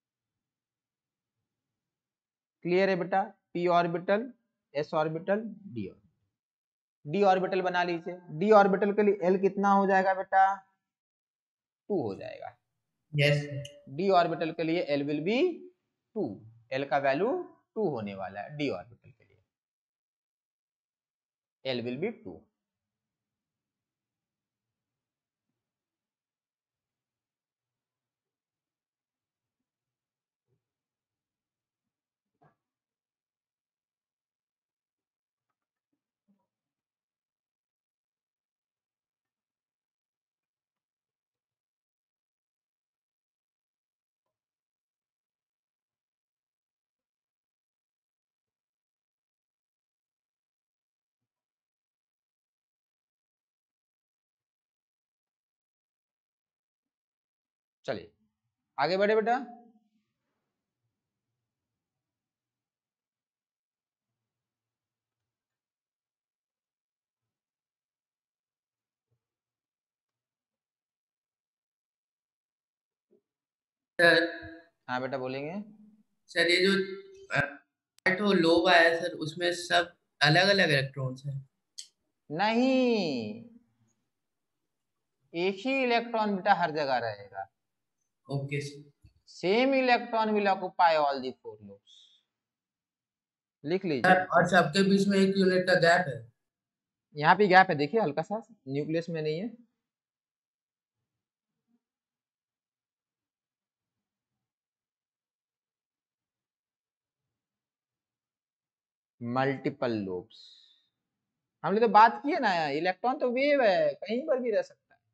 क्लियर है बेटा? P orbital, s orbital, d orbital. D orbital बना लीजिए। डी ऑर्बिटल के लिए एल कितना हो जाएगा बेटा? टू हो जाएगा। यस डी ऑर्बिटल के लिए l will be two, l का वैल्यू टू होने वाला है डी ऑर्बिटल के लिए, एल विल बी टू। चलिए आगे बढ़े बेटा। सर। हाँ बेटा बोलेंगे। सर ये जो तो लोब आया सर, उसमें सब अलग अलग इलेक्ट्रॉन्स हैं? नहीं, एक ही इलेक्ट्रॉन बेटा हर जगह रहेगा। Okay sir. Same electron will occupy all the four loops. लिख लीजिए। और सबके बीच में एक यूनिट का गैप है? यहाँ पे गैप है, देखिए हल्का सा, न्यूक्लियस में नहीं है। मल्टीपल लूप्स, हमने तो बात की है ना, इलेक्ट्रॉन तो वेव है, कहीं पर भी रह सकता है।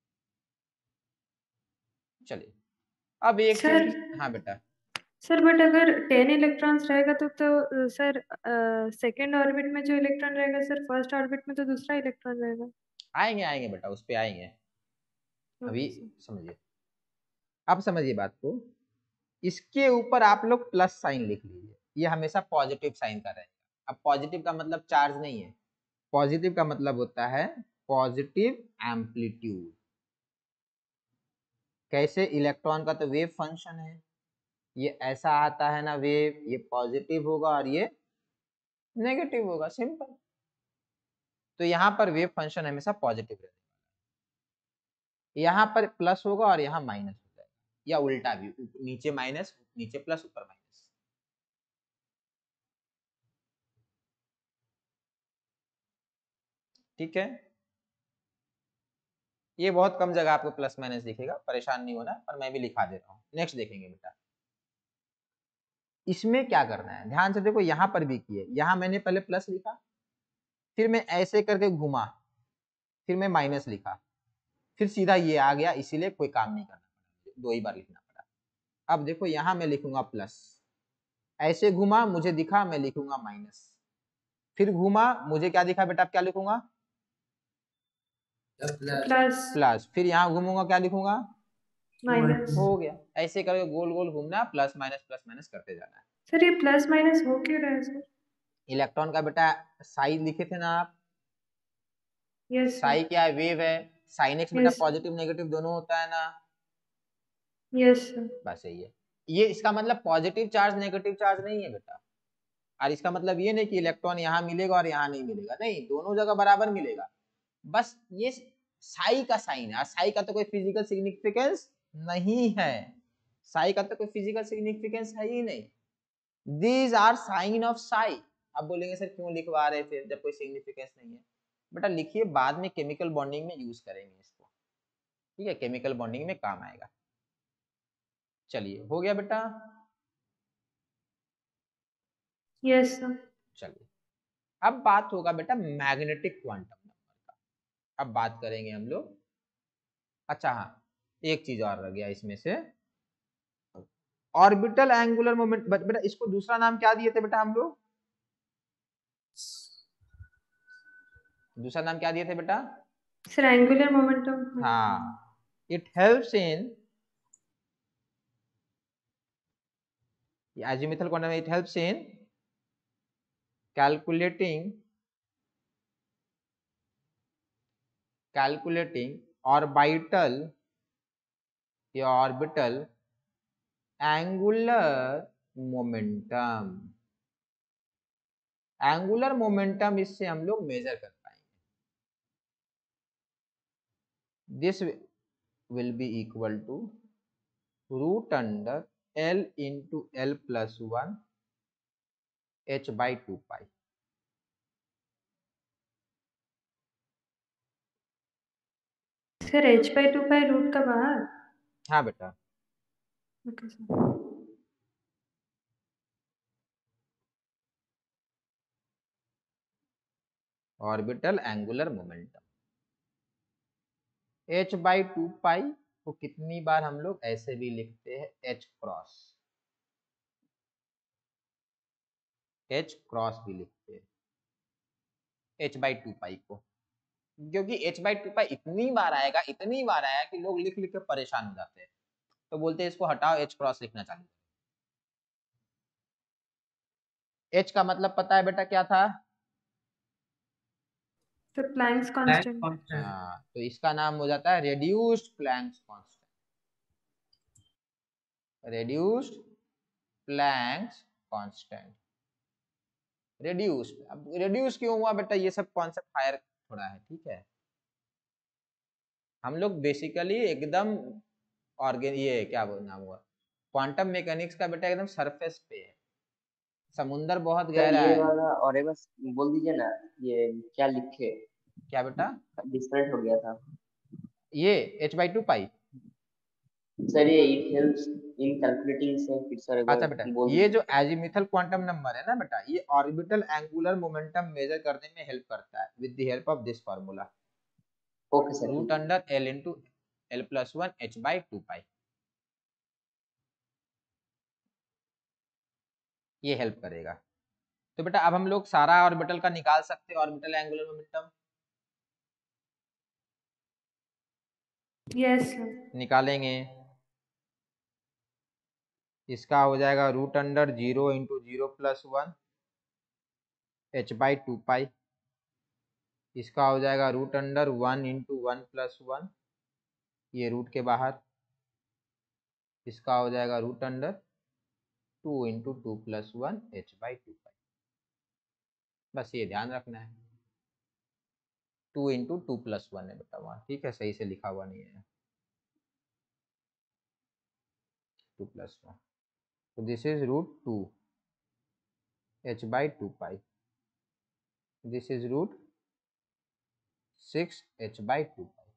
चलिए अब एक सर चीज, हाँ बेटा। सर बट अगर टेन इलेक्ट्रॉन्स रहेगा तो तो सर सेकेंड ऑर्बिट में जो इलेक्ट्रॉन रहेगा सर फर्स्ट ऑर्बिट में तो दूसरा इलेक्ट्रॉन रहेगा। आएंगे आएंगे बेटा, उस पे आएंगे, अभी ओके सर। समझिए। अब समझिए बात को, इसके ऊपर आप लोग प्लस साइन लिख लीजिए, ये हमेशा पॉजिटिव साइन का रहेगा। अब पॉजिटिव का मतलब चार्ज नहीं है, पॉजिटिव का मतलब होता है पॉजिटिव एम्पलीट्यूड। कैसे? इलेक्ट्रॉन का तो वेव फंक्शन है, ये ऐसा आता है ना वेव, ये पॉजिटिव होगा और ये नेगेटिव होगा, सिंपल। तो यहाँ पर वेव फंक्शन हमेशा पॉजिटिव रहेगा, यहाँ पर प्लस होगा और यहाँ माइनस हो जाएगा, या उल्टा भी, नीचे माइनस नीचे प्लस ऊपर माइनस। ठीक है, ये बहुत कम जगह आपको प्लस माइनस दिखेगा, परेशान नहीं होना, पर मैं भी लिखा दे रहा हूँ। नेक्स्ट देखेंगे बेटा, इसमें क्या करना है, ध्यान से देखो। यहाँ पर भी किए, यहाँ मैंने पहले प्लस लिखा, फिर मैं ऐसे करके घुमा, फिर मैं माइनस लिखा, फिर सीधा ये आ गया, इसीलिए कोई काम नहीं करना पड़ा, दो ही बार लिखना पड़ा। अब देखो यहाँ मैं लिखूंगा प्लस, ऐसे घुमा मुझे दिखा, मैं लिखूंगा माइनस, फिर घुमा मुझे क्या दिखा बेटा, अब क्या लिखूंगा? प्लस। प्लस, फिर यहाँ घूमूंगा, क्या लिखूंगा? माइनस। हो गया। ऐसे करके गोल गोल घूमना, प्लस माइनस प्लस माइनस करते जाना है। सर ये प्लस माइनस हो क्यों रहा है सर? इलेक्ट्रॉन का बेटा साइन लिखे थे ना आप, यस साई क्या है? वेव है। साइन एक्स बेटा Yes. पॉजिटिव नेगेटिव दोनों होता है ना। Yes sir. बस यही है। ये इसका मतलब पॉजिटिव चार्ज नेगेटिव चार्ज नहीं है बेटा, और इसका मतलब ये नहीं कि इलेक्ट्रॉन यहाँ मिलेगा और यहाँ नहीं मिलेगा, नहीं, दोनों जगह बराबर मिलेगा। बस ये साई का साइन है, और साई का तो कोई फिजिकल सिग्निफिकेंस नहीं है, साई का तो कोई फिजिकल सिग्निफिकेंस है ही नहीं। These are sign of psi. अब बोलेंगे सर क्यों लिखवा रहे थे जब कोई सिग्निफिकेंस नहीं है? बेटा लिखिए, बाद में केमिकल बॉन्डिंग में यूज करेंगे इसको, ठीक है, केमिकल बॉन्डिंग में काम आएगा। चलिए हो गया बेटा। Yes sir. चलिए अब बात होगा बेटा मैग्नेटिक क्वांटम नंबर का, अब बात करेंगे हम लोग। अच्छा हाँ, एक चीज और रह गया इसमें से, ऑर्बिटल एंगुलर मोमेंट। बेटा इसको दूसरा नाम क्या दिए थे बेटा हम लोग? दूसरा नाम क्या दिए थे बेटा? Sir angular momentum. हाँ, it helps in azimuthal quantum, it helps in calculating calculating orbital ये orbital angular momentum, angular momentum इससे हम लोग मेजर कर पाएंगे। This will be equal to root under l into l plus one h by two pi. Sir h by two pi root का बाहर। हाँ बेटा, okay sir. Orbital angular momentum h by two pi को कितनी बार हम लोग ऐसे भी लिखते हैं h क्रॉस, h क्रॉस भी लिखते हैं h बाई टू पाई को, क्योंकि h बाई टू पाई इतनी बार आएगा, इतनी बार आएगा कि लोग लिख लिख के परेशान हो जाते हैं, तो बोलते हैं इसको हटाओ, h क्रॉस लिखना चालू। h का मतलब पता है बेटा क्या था? तो प्लैंक्स कांस्टेंट। हाँ, तो इसका नाम हो जाता है reduced Planck's constant, reduced Planck's constant. Reduce, अब रेड्यूस क्यों हुआ बेटा, ये सब कॉन्सेप्ट हायर थोड़ा है, ठीक है। हम लोग बेसिकली एकदम ऑर्गेन ये क्या नाम हुआ, क्वांटम मैकेनिक्स का बेटा एकदम सरफेस पे है, समुंदर बहुत गहरा ये है। वाला और एक बस बोल दीजिए ना, ये क्या लिखे? क्या बेटा? डिफरेंट हो गया था ये h by two pi. Sir, ये इट हेल्प्स इन कैलकुलेटिंग से, फिर सर एक अच्छा बार बेटा, बोल ये दीजिए। जो एजीमुथल क्वांटम नंबर है ना बेटा, ये ऑर्बिटल एंगुलर मोमेंटम मेजर करने में हेल्प करता है with the help of this formula, okay sir, root under l into l plus one h by two pi, ये हेल्प करेगा। तो बेटा अब हम लोग सारा ऑर्बिटल का निकाल सकते हैं orbital angular momentum. Yes sir. निकालेंगे, इसका हो जाएगा root under zero into zero plus one h by two pi, इसका हो जाएगा root under one into one plus one, ये रूट के बाहर, इसका हो जाएगा root under two into two plus one h by two pi. बस ये ध्यान रखना है, two into two plus one है बेटा वहाँ, ठीक है, सही से लिखा हुआ नहीं है, टू प्लस वन, तो this is root two h by two pi, this is root six h by two pi,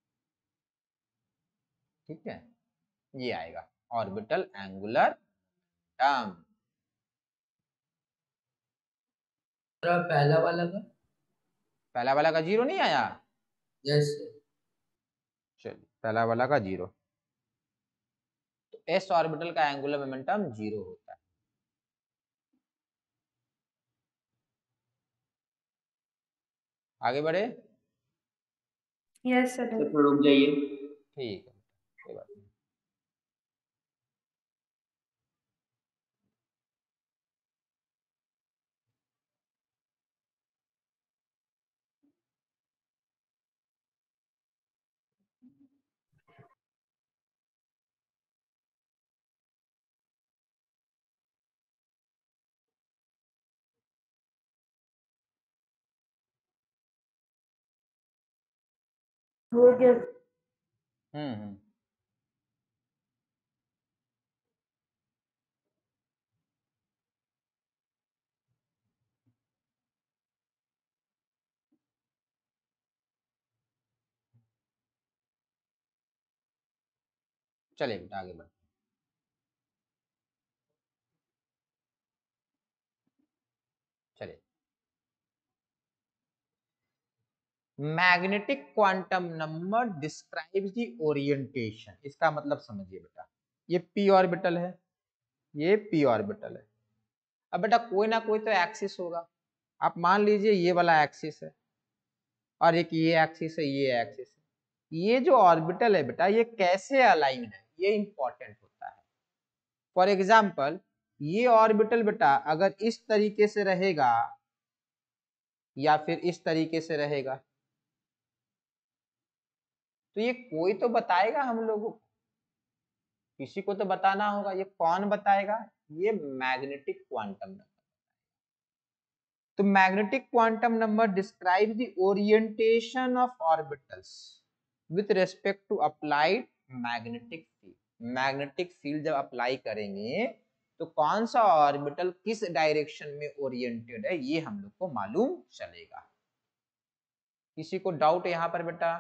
ठीक है, ये आएगा ऑर्बिटल एंगुलर टर्म। पहला वाला का पहला वाला का जीरो नहीं आया? यस। चलिए, पहला वाला का जीरो, तो एस ऑर्बिटल का एंगुलर मोमेंटम जीरो होता है। आगे बढ़े? Yes sir. तो रुक जाइए। ठीक है, कोई बात नहीं। हो गया। हम्म हम्म चलिए बेटा आगे बढ़, चलिए। Magnetic quantum number describes the orientation, इसका मतलब समझिए बेटा, ये पी ऑर्बिटल है, ये पी ऑर्बिटल है। अब बेटा कोई ना कोई तो एक्सिस होगा, आप मान लीजिए ये वाला एक्सिस है और एक ये एक्सिस है, ये एक्सिस है। ये जो ऑर्बिटल है बेटा, ये कैसे अलाइन है, ये इंपॉर्टेंट होता है। फॉर एग्जाम्पल, ये ऑर्बिटल बेटा अगर इस तरीके से रहेगा या फिर इस तरीके से रहेगा, तो ये कोई तो बताएगा हम लोगों को, किसी को तो बताना होगा, ये कौन बताएगा? ये मैग्नेटिक क्वांटम नंबर। तो magnetic quantum number describe the orientation of orbitals with respect to applied magnetic field. Magnetic field जब अप्लाई करेंगे तो कौन सा ऑर्बिटल किस डायरेक्शन में ओरिएंटेड है, ये हम लोग को मालूम चलेगा। किसी को डाउट है यहाँ पर बेटा?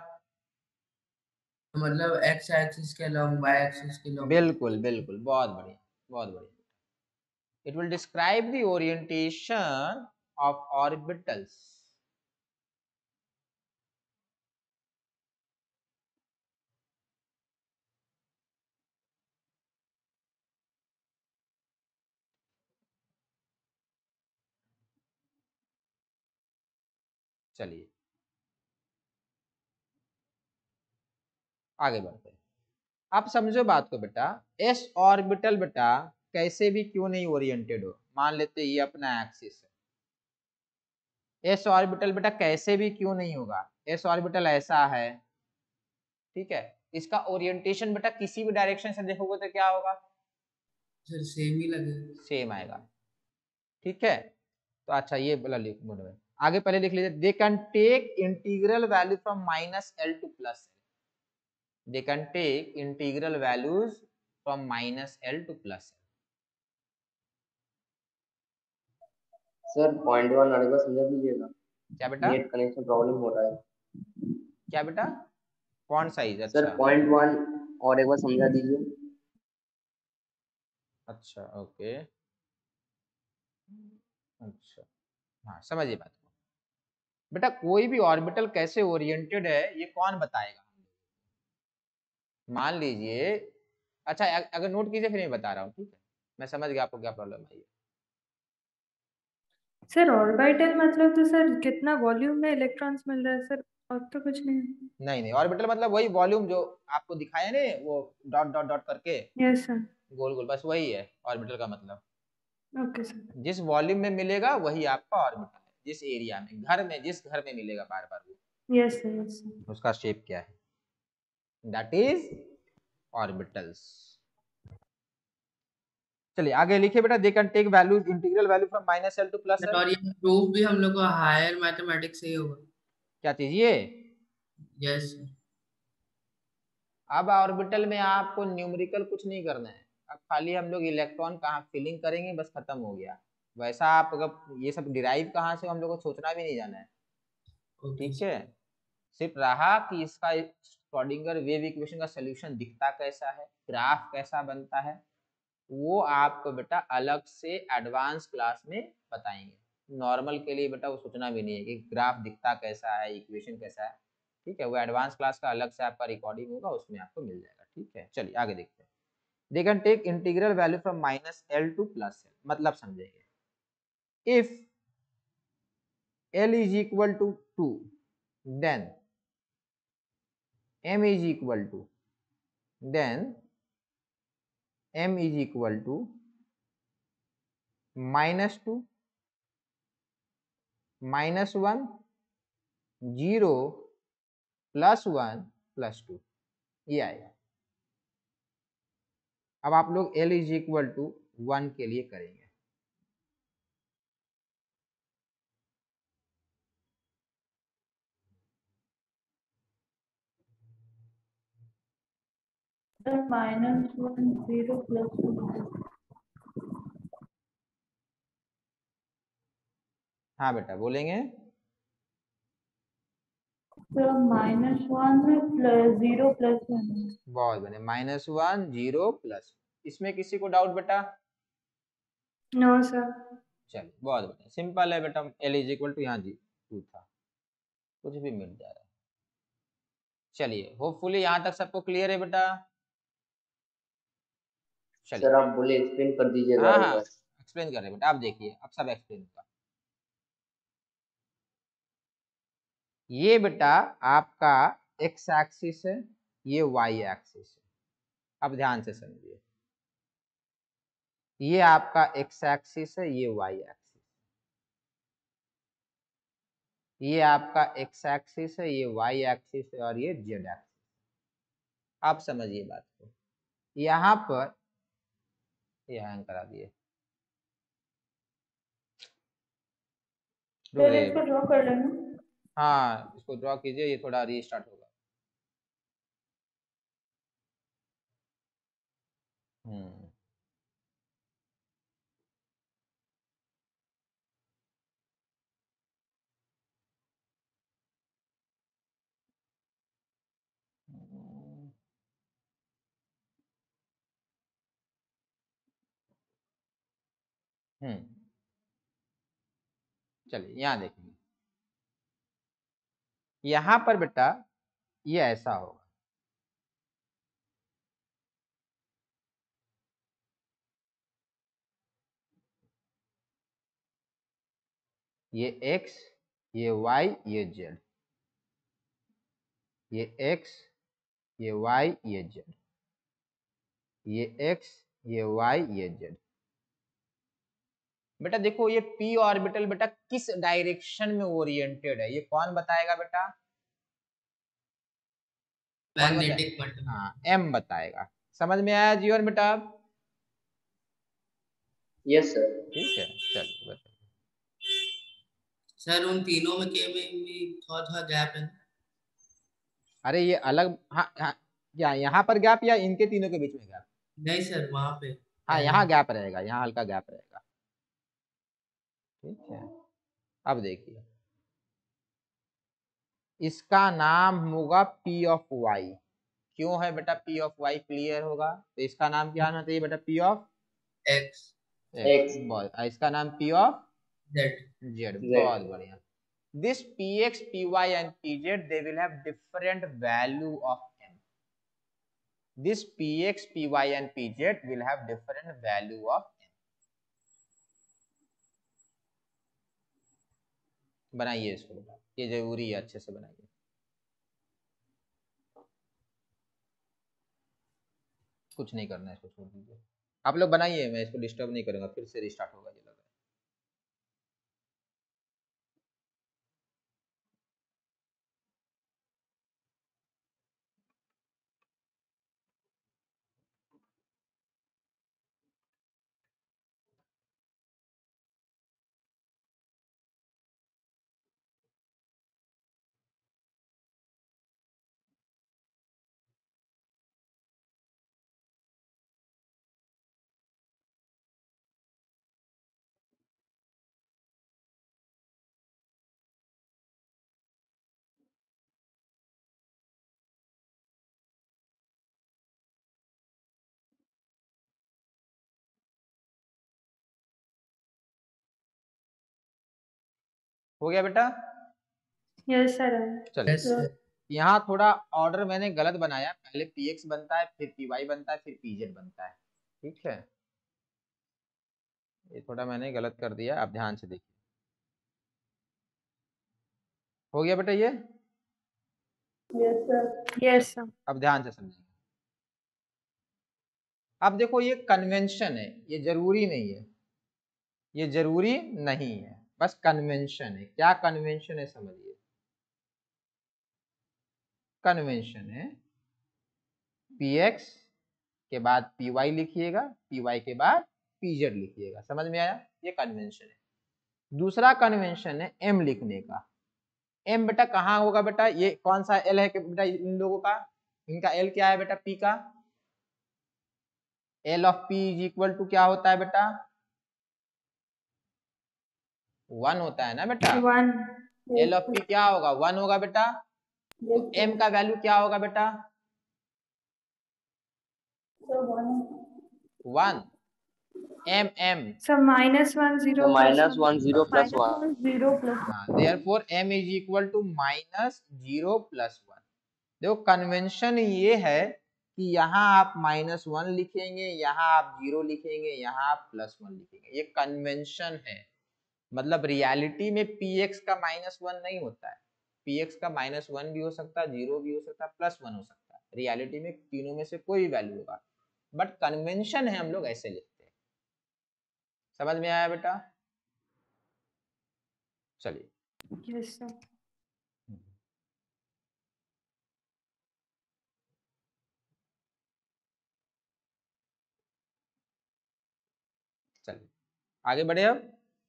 मतलब एक्स एक्सिस के लॉन्ग, वाई एक्सिस के लॉन्ग। बिल्कुल बिल्कुल, बहुत बढ़िया बहुत बढ़िया। It will describe the orientation of orbitals चलिए आगे बढ़ते हैं। आप समझो बात को बेटा, एस ऑर्बिटल बेटा कैसे भी क्यों नहीं ओरिएंटेड हो, मान लेते हैं ये अपना एक्सिस है। एस ऑर्बिटल बेटा कैसे भी क्यों नहीं होगा, एस ऑर्बिटल ऐसा है, ठीक है, इसका ओरिएंटेशन बेटा किसी भी डायरेक्शन से देखोगे तो क्या होगा? सर सेम ही लगेगा। सेम आएगा, ठीक है। तो अच्छा ये बोला लिख में आगे पहले लिख लीजिए, they can take integral value from minus l to plus l. They can take integral values from minus l to plus l. Sir point one आने का समझा दीजिएगा, क्या बेटा? नेट कनेक्शन प्रॉब्लम हो रहा है। क्या बेटा? कौन साइज? सर अच्छा पॉइंट वन और एक बार समझा दीजिए। अच्छा ओके अच्छा हाँ समझिए बात को बेटा। कोई भी ऑर्बिटल कैसे ओरिएंटेड है ये कौन बताएगा? मान लीजिए, अच्छा अगर नोट कीजिए फिर मैं बता रहा हूँ, ठीक है, मैं समझ गया आपको क्या प्रॉब्लम है। सर ऑर्बिटल मतलब तो सर कितना वॉल्यूम में इलेक्ट्रॉन्स मिल रहा है सर, और तो कुछ नहीं। नहीं नहीं, ऑर्बिटल मतलब वही वॉल्यूम जो आपको दिखाया ना, वो डॉट डॉट डॉट करके यस सर। गोल गोल, बस वही है ऑर्बिटल का मतलब। Okay sir. जिस वॉल्यूम में मिलेगा वही आपका ऑर्बिटल है, जिस एरिया में, घर में, जिस घर में मिलेगा बार बार वो, यस सर यस सर। उसका शेप क्या है, दैट इज ऑर्बिटल्स। चलिए आगे लिखिए बेटा, they can take values, integral value from minus l to plus l. और ये प्रूफ भी हम लोग को हायर मैथमेटिक्स से ही होगा। क्या चीज ये? यस। अब ऑर्बिटल में आपको न्यूमेरिकल कुछ नहीं करना है, अब खाली हम लोग इलेक्ट्रॉन कहाँ फिलिंग करेंगे, बस खत्म हो गया। वैसा आप अगर ये सब डिराइव कहाँ से, हम लोग को सोचना भी नहीं जाना है, ठीक है। सिर्फ रहा कि इसका श्रोडिंगर वेव इक्वेशन का सोल्यूशन दिखता कैसा है, ग्राफ कैसा बनता है, वो आपको बेटा अलग से एडवांस क्लास में बताएंगे। नॉर्मल के लिए बेटा वो सोचना भी नहीं है कि ग्राफ दिखता कैसा है, इक्वेशन कैसा है, ठीक है, वो एडवांस क्लास का अलग से आपका रिकॉर्डिंग होगा, उसमें आपको मिल जाएगा, ठीक है। चलिए आगे देखते हैं। They can take integral value from minus l to plus l, मतलब समझेंगे। If l is equal to two then m is equal to, then m is equal to minus two, minus one, zero, plus one, plus two, ये आएगा। अब आप लोग l is equal to one के लिए करेंगे। Minus one zero plus one. हाँ बेटा बोलेंगे। तो minus one plus zero plus one. बहुत बने, माइनस वन जीरो प्लस। इसमें किसी को डाउट बेटा? No sir. चलिए बहुत बढ़िया, सिंपल है बेटा। एल इज इक्वल टू, यहाँ जी टू था, कुछ भी मिल जा रहा है। चलिए होपफुली यहाँ तक सबको क्लियर है बेटा। सर आप बोले एक्सप्लेन कर दीजिएगा हाँ एक हाँ बार। एक्सप्लेन कर रहे बेटा, आप देखिए अब सब एक्सप्लेन होगा। ये बेटा आपका एक्स एक्सिस है, ये वाई एक्सिस है। अब ध्यान से समझिए, ये आपका एक्स एक्सिस है, ये वाई एक्सिस, ये आपका एक्स एक्सिस है, ये वाई एक्सिस है, और ये जेड एक्सिस। आप समझिए बात को, यहाँ पर ये हैंग करा दिए, रुक सर जाइए। इसको ड्रॉ कर लेना। हाँ इसको ड्रॉ कीजिए, ये थोड़ा रीस्टार्ट होगा। हम्म हम्म चलिए यहाँ देखेंगे, यहाँ पर बेटा ये ऐसा होगा, ये x, ये y, ये z, ये x, ये y, ये z, ये x, ये y, ये z। बेटा देखो ये p ऑर्बिटल बेटा किस डायरेक्शन में ओरिएंटेड है, ये कौन बताएगा बेटा? कौन मैग्नेटिक बताएगा? क्वांटम। हाँ m बताएगा। समझ में आया जीवन बेटा? Yes sir. ठीक है चलिए बताइए। सर उन तीनों में के में भी थोड़ा थोड़ा गैप है। अरे ये अलग, हाँ हाँ, या यहाँ पर गैप या इनके तीनों के बीच में गैप? नहीं सर वहां पे हाँ यहाँ गैप रहेगा, यहाँ हल्का गैप रहेगा। ठीक है अब देखिए, इसका नाम होगा P ऑफ Y। क्यों है बेटा P ऑफ Y? क्लियर होगा तो इसका नाम क्या होना चाहिए बेटा? P of x X। बहुत, इसका नाम P of z Z। Z। बहुत बढ़िया। This Px, Py and Pz they will have different value of m. This Px, Py and Pz will have different value of m. बनाइए इसको, ये जरूरी है, अच्छे से बनाइए। कुछ नहीं करना है, इसको छोड़ दीजिए, आप लोग बनाइए, मैं इसको डिस्टर्ब नहीं करूंगा, फिर से रिस्टार्ट होगा ये लग रहा है। हो गया बेटा? Yes sir. चलिए यहाँ थोड़ा ऑर्डर मैंने गलत बनाया, पहले px बनता है, फिर py बनता है, फिर pz बनता है। ठीक है, ये थोड़ा मैंने गलत कर दिया, आप ध्यान से देखिए। हो गया बेटा ये? Yes sir. Yes sir. अब ध्यान से समझिए। अब देखो ये कन्वेंशन है, ये जरूरी नहीं है, ये जरूरी नहीं है, बस कन्वेंशन है। क्या कन्वेंशन है समझिए। कन्वेंशन है px के बाद py लिखिएगा, py के बाद pz लिखिएगा। समझ में आया? ये कन्वेंशन है। दूसरा कन्वेंशन है m लिखने का। m बेटा कहाँ होगा बेटा? ये कौन सा l है बेटा इन लोगों का? इनका l क्या है बेटा? p का l of p is equal to क्या होता है बेटा? वन होता है ना बेटा? वन। l ऑफ p क्या होगा? वन होगा बेटा। तो m का वैल्यू क्या होगा बेटा? One. m m sir minus one zero तो minus one zero plus one. Zero plus हाँ, therefore m is equal to minus zero plus one. देखो कन्वेंशन ये है कि यहाँ आप माइनस वन लिखेंगे, यहाँ आप जीरो लिखेंगे, यहाँ आप प्लस वन लिखेंगे। ये कन्वेंशन है, मतलब रियलिटी में px का माइनस वन नहीं होता है। px का माइनस वन भी हो सकता है, जीरो भी हो सकता है, प्लस वन हो सकता है। रियलिटी में तीनों में से कोई भी वैल्यू होगा, बट कन्वेंशन है हम लोग ऐसे लिखते हैं। समझ में आया बेटा? चलिए। Yes sir. चलिए आगे बढ़े अब।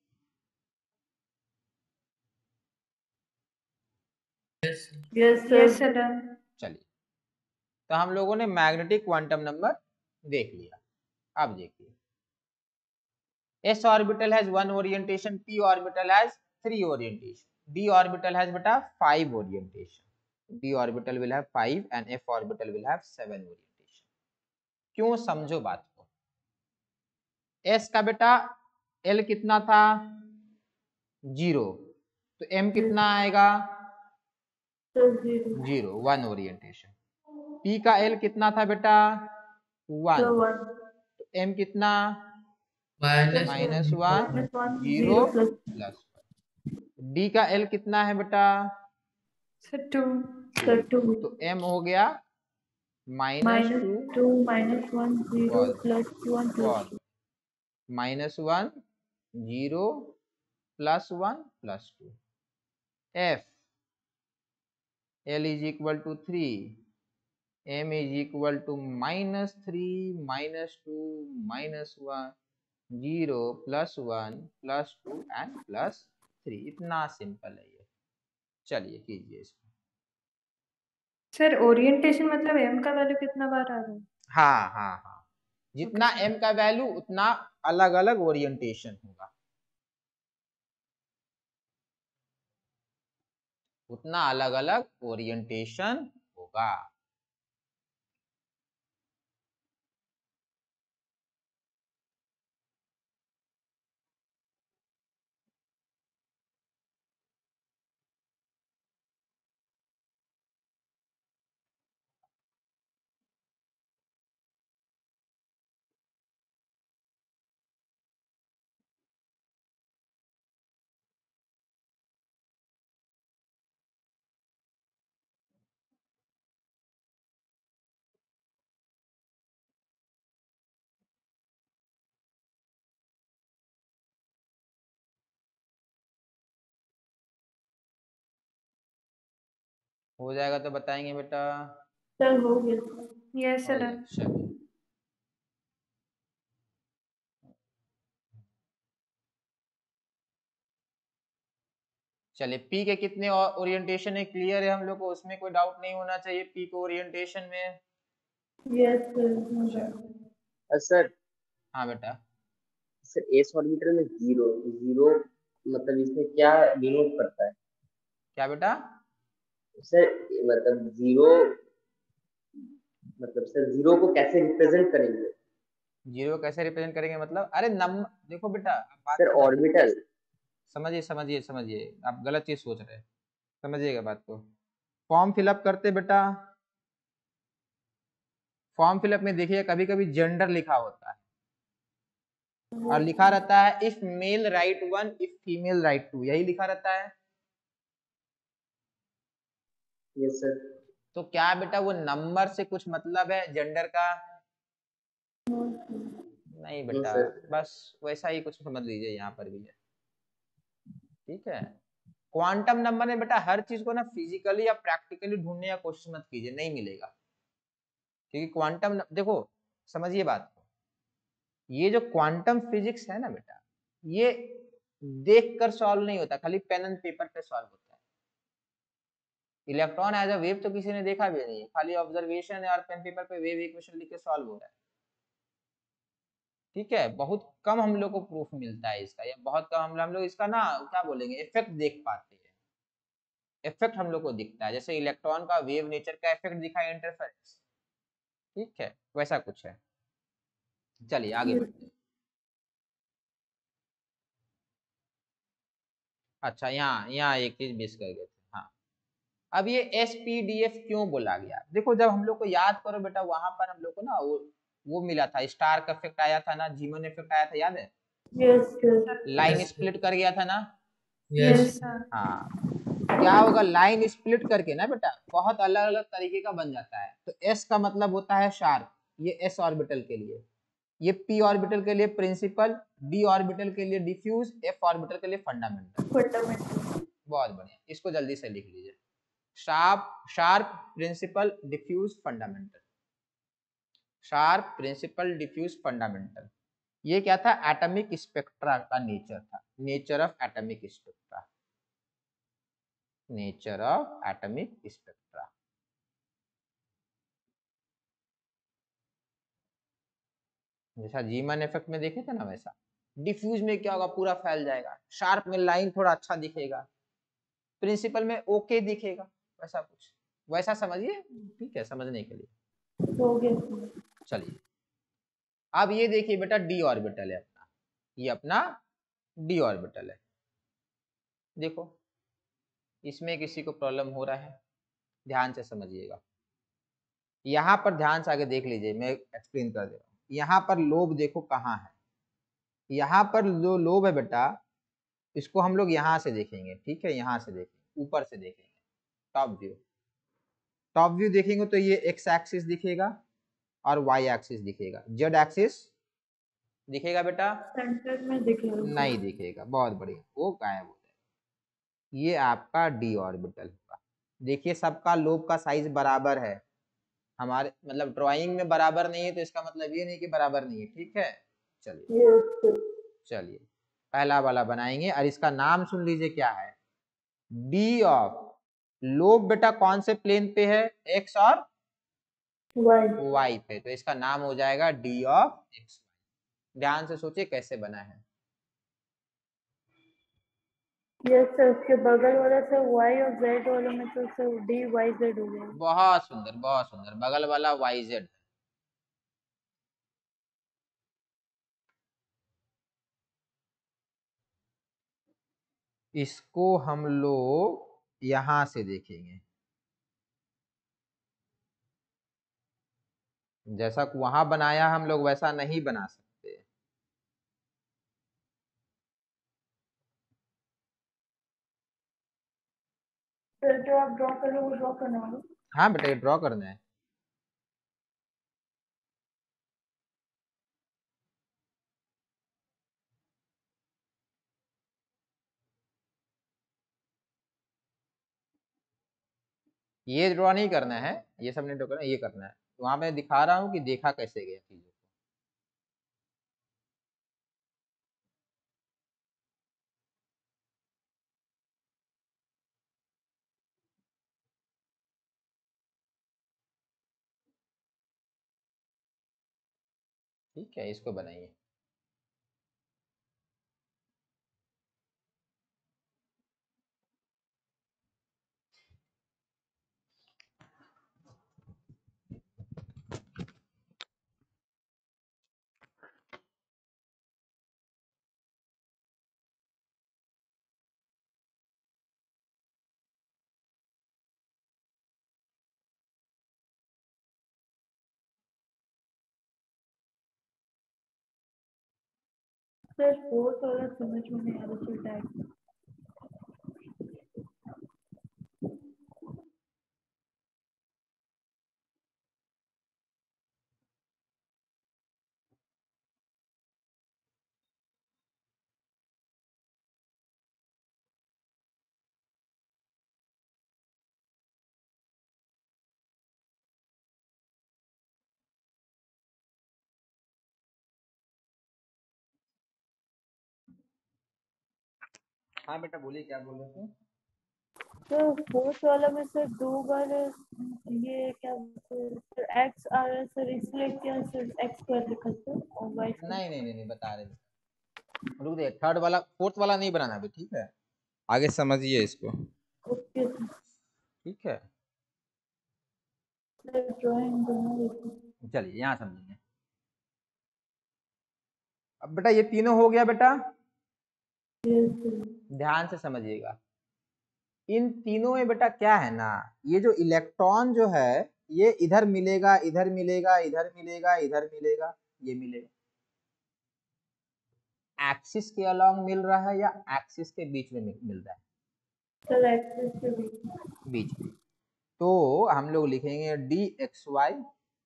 यस यस सर सर चलिए तो हम लोगों ने मैग्नेटिक क्वांटम नंबर देख लिया। अब देखिए s orbital has one orientation, p orbital has three orientation, d orbital has बेटा five orientation, d orbital will have five and f orbital will have seven orientation. क्यों, समझो बात को। s का बेटा l कितना था, जीरो, तो m कितना आएगा, zero zero, one orientation. p का l कितना था बेटा, वन, तो m कितना, minus minus one, one zero plus plus one. d का l कितना है बेटा, सर टू, सर टू तो m हो गया minus minus two, two minus one zero बहुत प्लस वन प्लस बहुत minus one, zero plus one plus two. f l is equal to three, m is equal to minus three minus two minus one, zero plus one plus two and plus three. इतना simple है ये। चलिए कीजिए इसको। Sir orientation मतलब m का value कितना बार आ रहा है? हाँ हाँ हाँ, जितना Okay, m का वैल्यू उतना अलग अलग ओरिएंटेशन होगा, उतना अलग अलग ओरिएंटेशन होगा। हो जाएगा तो बताएंगे बेटा। सर हो गया यस हो सर जाए, चलिए चलिए p के कितने ओरिएंटेशन है, क्लियर है हम लोग को, उसमें कोई डाउट नहीं होना चाहिए p के ओरिएंटेशन में। यस सर और सर हाँ बेटा, सर एस ऑर्बिटल में जीरो जीरो मतलब इसमें क्या डिनोट करता है क्या बेटा, सर, मतलब जीरो मतलब सर जीरो को कैसे रिप्रेजेंट करेंगे जीरो कैसे रिप्रेजेंट करेंगे मतलब, अरे नंबर देखो बेटा, आप बात सर, समझिए ऑर्बिटल समझिए समझिए समझिए, आप गलत चीज सोच रहे हैं, समझिएगा बात को। फॉर्म फिलअप करते बेटा, फॉर्म फिलअप में देखिए कभी कभी जेंडर लिखा होता है और लिखा रहता है if male write one if female write two, यही लिखा रहता है। Yes sir. तो क्या बेटा वो नंबर से कुछ मतलब है जेंडर का, नहीं नो बेटा, सर। बस वैसा ही कुछ समझ लीजिए, यहाँ पर भी है, ठीक है। क्वांटम नंबर में बेटा हर चीज को ना फिजिकली या प्रैक्टिकली ढूंढने या कोशिश मत कीजिए, नहीं मिलेगा, क्योंकि क्वांटम देखो समझिए बात को, ये जो क्वांटम फिजिक्स है ना बेटा, ये देखकर सॉल्व नहीं होता, खाली पेन एंड पेपर पे सॉल्व होता है। इलेक्ट्रॉन एज अ वेव तो किसी ने देखा भी नहीं है, खाली ऑब्जर्वेशन है और पेन पेपर पे वेव इक्वेशन लिख के सॉल्व हो रहा है, ठीक है। बहुत कम हम लोग को प्रूफ मिलता है इसका, या बहुत कम हम हम लोग इसका ना क्या बोलेंगे इफेक्ट देख पाते हैं, इफेक्ट हम लोग को दिखता है, जैसे इलेक्ट्रॉन का वेव नेचर का इफेक्ट दिखा है इंटरफेरेंस, ठीक है, वैसा कुछ है। चलिए आगे बढ़ते हैं। अच्छा यहाँ यहाँ एक चीज मिस कर गए थे, हाँ। अब ये एस पी डी एफ क्यों बोला गया, देखो जब हम लोग को याद करो बेटा, वहां पर हम लोग को ना वो वो मिला था, स्टार का इफेक्ट आया था ना, जीमन इफेक्ट आया था, याद है, यस सर लाइन स्प्लिट कर गया था ना, यस यस सर हाँ। क्या होगा, लाइन स्प्लिट करके ना बेटा बहुत अलग अलग तरीके का बन जाता है, तो एस का मतलब होता है शार्प, ये एस ऑर्बिटल के लिए, ये पी ऑर्बिटल के लिए प्रिंसिपल, डी ऑर्बिटल के लिए डिफ्यूज, एफ ऑर्बिटल के लिए फंडामेंटल। फंडामेंटल बहुत बढ़िया, इसको जल्दी से लिख लीजिए, sharp sharp principal diffuse fundamental, sharp principal diffuse fundamental. ये क्या था, एटॉमिक स्पेक्ट्रा का नेचर था, nature of atomic spectra, nature of atomic spectra. जैसा जीमन इफेक्ट में देखे थे ना, वैसा डिफ्यूज में क्या होगा, पूरा फैल जाएगा, शार्प में लाइन थोड़ा अच्छा दिखेगा, प्रिंसिपल में ओके दिखेगा, वैसा कुछ, वैसा समझिए, ठीक है, समझने के लिए। हो गया। चलिए अब ये देखिए बेटा, डी ऑर्बिटल है अपना, ये अपना डी ऑर्बिटल है। देखो इसमें किसी को प्रॉब्लम हो रहा है, ध्यान से समझिएगा, यहाँ पर ध्यान से आगे देख लीजिए, मैं एक्सप्लेन कर दे रहा हूँ। यहाँ पर लोब देखो कहाँ है, यहाँ पर जो लोब है बेटा, इसको हम लोग यहाँ से देखेंगे, ठीक है, यहाँ से देखेंगे, ऊपर से देखेंगे, टॉप व्यू, टॉप व्यू देखेंगे तो ये एक्स एक्सिस दिखेगा और वाई एक्सिस दिखेगा, जेड एक्सिस दिखेगा बेटा, सेंटर में दिखेगा नहीं दिखेगा, बहुत बढ़िया, वो गायब हो जाएगा। ये आपका डी ऑर्बिटल होगा। देखिए सबका लोब का साइज बराबर है, हमारे मतलब ड्राइंग में बराबर नहीं है तो इसका मतलब ये नहीं कि बराबर नहीं है, ठीक है। चलिए चलिए पहला वाला बनाएंगे और इसका नाम सुन लीजिए क्या है, डी ऑफ, लोब बेटा कौन से प्लेन पे है, एक्स और वाई वाई पे, तो इसका नाम हो जाएगा डी ऑफ एक्स। ध्यान से सोचिए कैसे बना है। यस सर, उसके बगल वाला सर वाई और जेड वाला में तो सर डी वाई जेड हो गया। बहुत सुंदर बहुत सुंदर, बगल वाला वाई जेड। इसको हम लोग यहां से देखेंगे, जैसा वहां बनाया हम लोग वैसा नहीं बना सकते। सर जो आप ड्रॉ कर रहे हो वो ड्रॉ करना होगा। हाँ बेटा ये ड्रॉ करना है। ये ड्रॉ नहीं करना है, ये सब नहीं ड्रॉ करना है, ये करना है। वहां मैं दिखा रहा हूँ कि देखा कैसे गया चीजों को। ठीक है, इसको बनाइए। सर फोर्थ वाला समझ में नहीं आ रहा सर डायरेक्ट। हाँ बेटा बोलिए, क्या बोल रहे थे। सर फोर्थ वाला में सर दो बार ये क्या सर एक्स आ रहा है सर, इसलिए क्या सर एक्स स्क्वायर लिखा सर और वाई स्क्वायर। नहीं नहीं नहीं नहीं बता रहे, रुक दे, थर्ड वाला फोर्थ वाला नहीं बनाना अभी, ठीक है, आगे समझिए इसको, ओके सर। ठीक है। सर ड्राइंग बना देते। चलिए यहाँ समझेंगे। अब बेटा ये तीनों हो गया बेटा, यस सर। ध्यान से समझिएगा। इन तीनों में बेटा क्या है ना, ये जो इलेक्ट्रॉन जो है ये इधर मिलेगा, इधर मिलेगा, इधर मिलेगा, इधर मिलेगा, ये मिलेगा। एक्सिस के अलोंग मिल रहा है या एक्सिस के बीच में मिल रहा है, सर एक्सिस के बीच में। बीच में। तो हम लोग लिखेंगे d x y,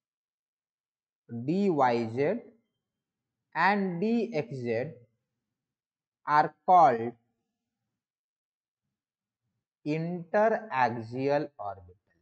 d y z and d x z are called interaxial orbital,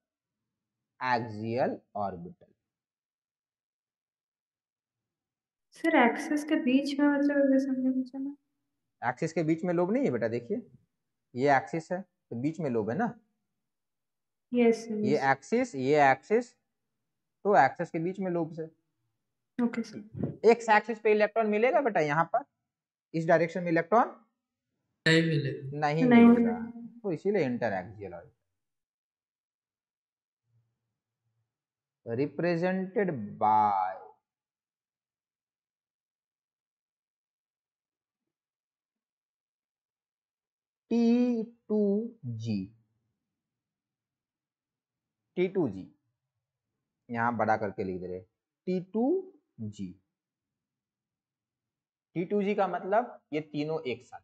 interaxial orbital। Sir axis के बीच में मतलब अगर समझे मुझे ना एक्सिस के बीच में लोब नहीं है बेटा, देखिए ये एक्सिस है तो बीच में लोब है ना, यस ये यस एक्सिस ये एक्सिस, तो एक्सिस के बीच में लोब से ओके सर। एक्स एक्सिस पे इलेक्ट्रॉन मिलेगा बेटा, यहाँ पर इस डायरेक्शन में इलेक्ट्रॉन नहीं मिलेगा। नहीं नहीं मिलेगा, तो इसीलिए interaxial orbital represented by t two g. T two g यहां बड़ा करके लिख दे रहे t two g. T two g का मतलब ये तीनों एक साथ,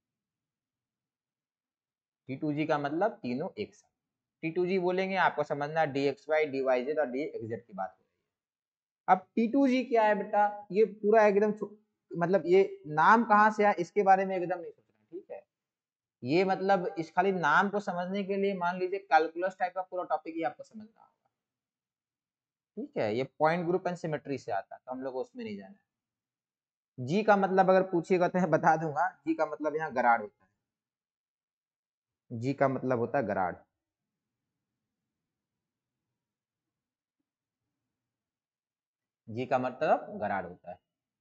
टी टू जी का मतलब तीनों एक साथ। टी टू जी बोलेंगे आपको समझना d x y d y z और डी एक्स जेड की बात हो रही है। अब टी टू जी क्या है बेटा, ये पूरा एकदम मतलब ये नाम कहाँ से आया इसके बारे में एकदम नहीं सोचना, ठीक है। ये मतलब इस खाली नाम को समझने के लिए मान लीजिए कैलकुलस टाइप का पूरा टॉपिक ही आपको समझना होगा, ठीक है। ये पॉइंट ग्रुप एंड सिमेट्री से आता है तो हम लोग उसमें नहीं जाना है। जी का मतलब अगर पूछिएगा तो मैं बता दूंगा, जी का मतलब यहाँ गराड़ होता है, जी का मतलब होता है गराड़। जी का मतलब गराड़ होता है।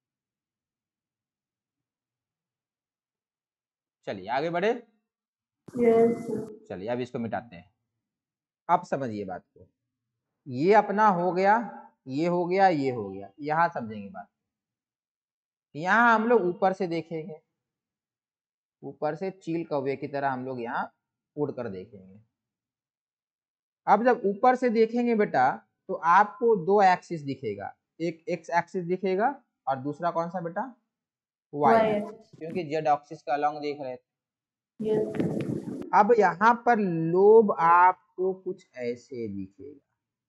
चलिए आगे बढ़े। यस चलिए अब इसको मिटाते हैं। अब समझिए बात को, ये अपना हो गया, ये हो गया, ये हो गया, यहां समझेंगे बात। यहां हम लोग ऊपर से देखेंगे, ऊपर से चील कौवे की तरह हम लोग यहाँ उड़ कर देखेंगे। अब जब ऊपर से देखेंगे बेटा तो आपको दो एक्सिस दिखेगा, एक एक्स एक्सिस दिखेगा और दूसरा कौन सा बेटा, वाई वाई एक्सिस, क्योंकि जेड एक्सिस का अलॉन्ग देख रहे थे। यस अब यहाँ पर लोब आपको कुछ ऐसे दिखेगा,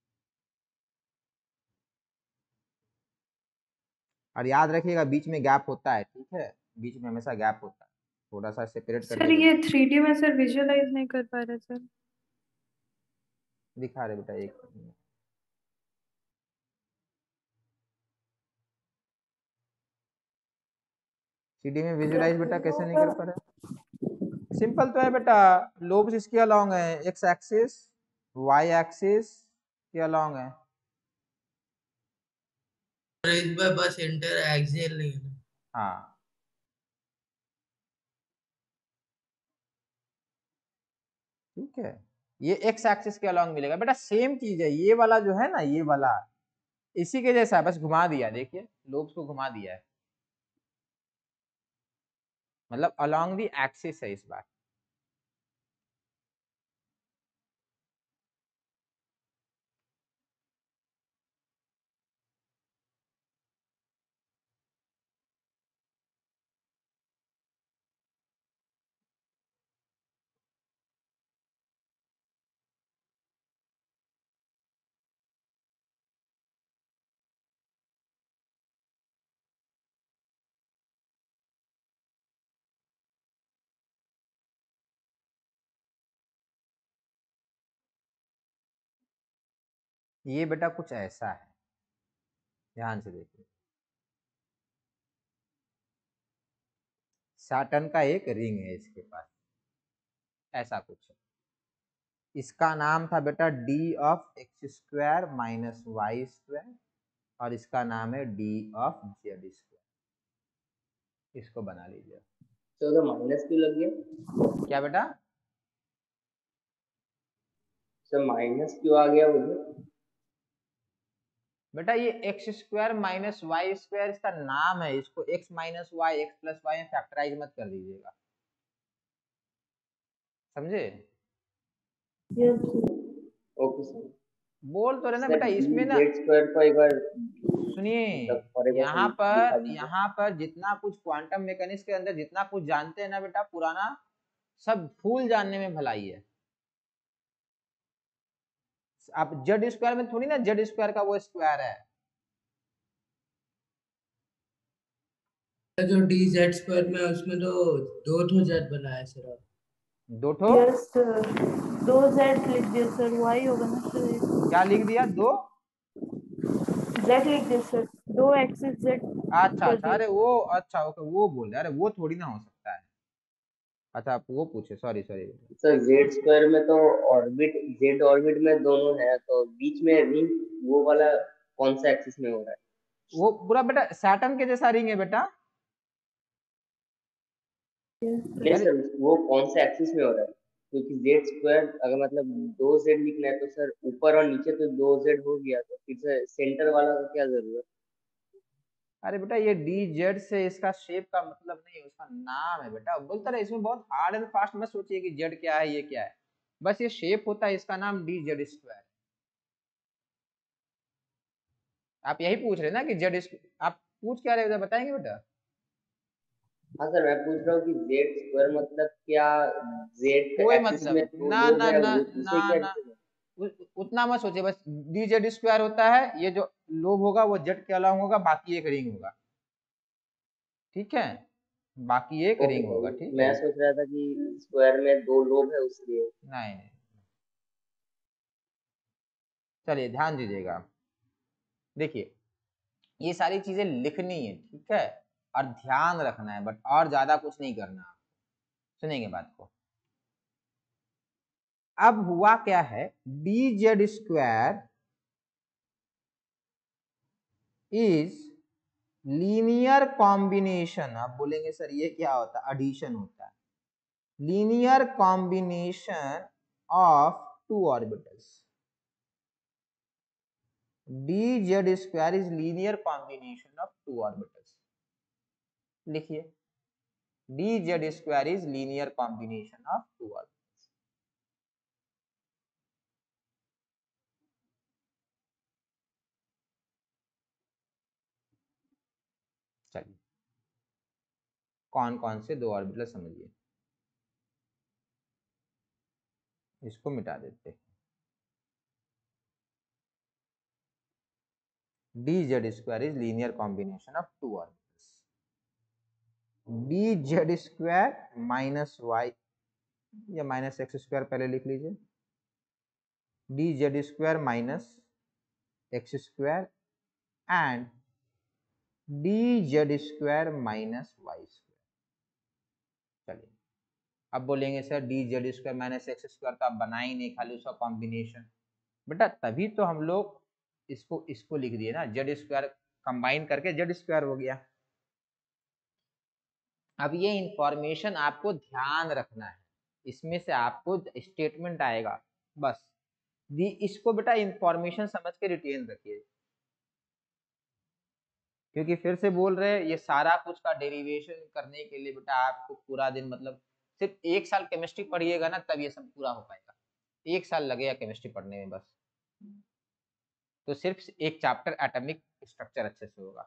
और याद रखिएगा बीच में गैप होता है, ठीक है, बीच में हमेशा गैप होता है, थोड़ा सा सेपरेट कर सर ये थ्री डी में सर विजुअलाइज नहीं कर पा रहे सर। दिखा रहे बेटा एक सीडी में विजुअलाइज बेटा कैसे नहीं कर पा रहे, सिंपल तो है बेटा, लोब्स इसके अलॉन्ग है, एक्स एक्सिस वाई एक्सिस के अलॉन्ग है। और इस बार बस इंटर एक्सियल नहीं है। हाँ ठीक है, ये एक्स एक्सिस के अलॉन्ग मिलेगा बेटा, सेम चीज है, ये वाला जो है ना, ये वाला इसी के जैसा है, बस घुमा दिया, देखिए लोब्स को घुमा दिया है, मतलब अलॉन्ग दी एक्सिस है इस बार। ये बेटा कुछ ऐसा है, ध्यान से देखिए, सैटर्न का एक रिंग है इसके पास, ऐसा कुछ है, इसका नाम था बेटा d of x square minus y square, और इसका नाम है डी ऑफ जेड स्क्वायर, इसको बना लीजिए। तो तो माइनस क्यों लग गया? क्या बेटा? सर माइनस क्यों आ गया उधर? बेटा ये x square minus y square इसका नाम है, इसको x minus y x plus y में फैक्टराइज मत कर दीजिएगा, समझे? Yes okay sir. बोल तो रहे ना बेटा, इसमें ना जेड स्क्वायर को एक बार सुनिए, यहाँ पर यहाँ पर जितना कुछ क्वांटम मैकेनिक्स के अंदर जितना कुछ जानते हैं ना बेटा, पुराना सब भूल जानने में भलाई है। आप जेड स्क्वायर में थोड़ी ना जेड स्क्वायर का वो स्क्वायर है, जो डी जेड स्क्वायर में उसमें तो दो ठो जेड बना है सर। दो ठो यस सर, दो जेड लिख दिया सर, वाई होगा ना सर? क्या लिख दिया? दो Z लिख दे सर, दो एक्सिस Z अच्छा कर अच्छा, दिए। अरे वो अच्छा ओके, वो बोल रहे, अरे वो थोड़ी ना हो सकता है। अच्छा आप वो पूछे, sorry sorry. Sir z square में तो ऑर्बिट, जेड ऑर्बिट में दोनों है, तो बीच में रिंग वो वाला कौन सा एक्सिस में हो रहा है? वो पूरा बेटा सैटर्न के जैसा रिंग है बेटा। नहीं सर, वो कौन सा एक्सिस में हो रहा है? क्योंकि जेड स्क्वायर अगर मतलब दो जेड लिखना है तो सर ऊपर और नीचे तो दो जेड हो गया, तो फिर से सेंटर वाला का क्या जरूरत? अरे बेटा ये डी जेड से इसका शेप का मतलब नहीं है, उसका नाम है बेटा। बोलता रहे इसमें बहुत हार्ड एंड फास्ट मत सोचिए कि जेड क्या है ये क्या है, बस ये शेप होता है, इसका नाम डी जेड स्क्वायर। आप यही पूछ रहे ना कि जेड, आप पूछ क्या रहे बताएंगे बेटा? हाँ सर, मैं पूछ रहा हूँ कि जेड स्क्वायर मतलब क्या, जेड कोई एक्सिस में मतलब दो ना लोब ना है ना वो, ना उसे क्या ना, बोलते हैं? उ- उतना मत सोचिए, बस डी जेड स्क्वायर होता है, ये जो लोब होगा वो जेड के अलावा होगा, बाकी एक रिंग होगा, ठीक है, बाकी एक ओके रिंग होगा, सर, ठीक है। मैं सोच रहा था कि स्क्वायर में दो लोब है उसलिए। नहीं नहीं, चलिए ध्यान दीजिएगा, देखिए ये सारी चीजें लिखनी है, ठीक है, और ध्यान रखना है, बट और ज्यादा कुछ नहीं करना। सुनेंगे बात को। अब हुआ क्या है, d z square is linear combination. आप बोलेंगे सर ये क्या होता है? एडिशन होता है, linear combination of two orbitals. dz square is linear combination of two orbitals। लिखिए dz square is linear combination of two orbitals। चलिए कौन कौन से दो ऑर्बिटल समझिए, इसको मिटा देते हैं। dz square is linear combination of two orbitals। dz square minus y या माइनस एक्स स्क्वायर पहले लिख लीजिए, dz square minus x square and dz square minus y square. चलिए अब बोलेंगे sir d z square minus x square तो आप बना ही नहीं, खाली उसका कॉम्बिनेशन। बेटा तभी तो हम लोग इसको इसको लिख दिए ना, जेड स्क्वायर कंबाइन करके जेड स्क्वायर हो गया। अब ये इंफॉर्मेशन आपको ध्यान रखना है, इसमें से आपको स्टेटमेंट आएगा, बस दी इसको बेटा इंफॉर्मेशन समझ के रिटेन रखिए, क्योंकि फिर से बोल रहे हैं ये सारा कुछ का डेरिवेशन करने के लिए बेटा आपको पूरा दिन, मतलब सिर्फ एक साल केमिस्ट्री पढ़िएगा ना तब ये सब पूरा हो पाएगा, एक साल लगेगा केमिस्ट्री पढ़ने में बस, तो सिर्फ एक चैप्टर एटॉमिक स्ट्रक्चर अच्छे से होगा।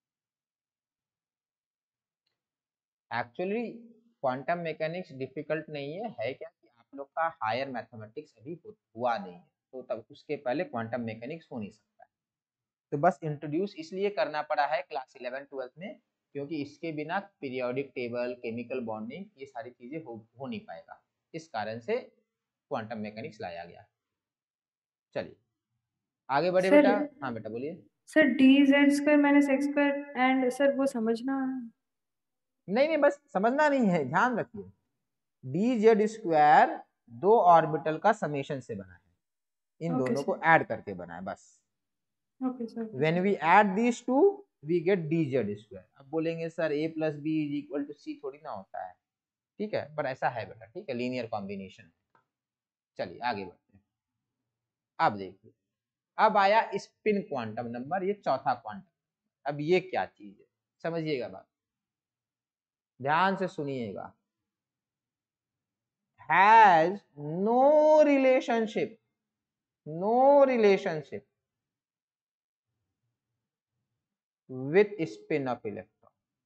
एक्चुअली क्वांटम मैकेनिक्स डिफिकल्ट नहीं है, है क्या कि आप लोग का हायर मैथमेटिक्स अभी हुआ नहीं है, तो तब उसके पहले क्वांटम मैकेनिक्स हो नहीं सकता है, तो बस इंट्रोड्यूस इसलिए करना पड़ा है क्लास इलेवन ट्वेल्थ में, क्योंकि इसके बिना पीरियोडिक टेबल, केमिकल बॉन्डिंग, ये सारी चीजें हो, हो नहीं पाएगा, इस कारण से क्वांटम मैकेनिक्स लाया गया। चलिए आगे बढ़े सर बेटा। हाँ बेटा बोलिए। Sir d z square minus x square and sir वो समझना है। नहीं नहीं बस समझना नहीं है, ध्यान रखिए, डी जेड स्क्वायर दो ऑर्बिटल का समेशन से बना है, इन ओके दोनों को सर, ऐड करके बना है बस। Okay sir. When we add these two we get d z square. अब बोलेंगे sir a plus b is equal to c, थोड़ी ना होता है, ठीक है, पर ऐसा है बेटा, ठीक है, लीनियर कॉम्बिनेशन। चलिए आगे बढ़ते हैं। अब देखिए अब आया स्पिन क्वांटम नंबर, ये चौथा क्वांटम। अब ये क्या चीज है समझिएगा, बात ध्यान से सुनिएगा। Has no relationship, no relationship with spin of electron.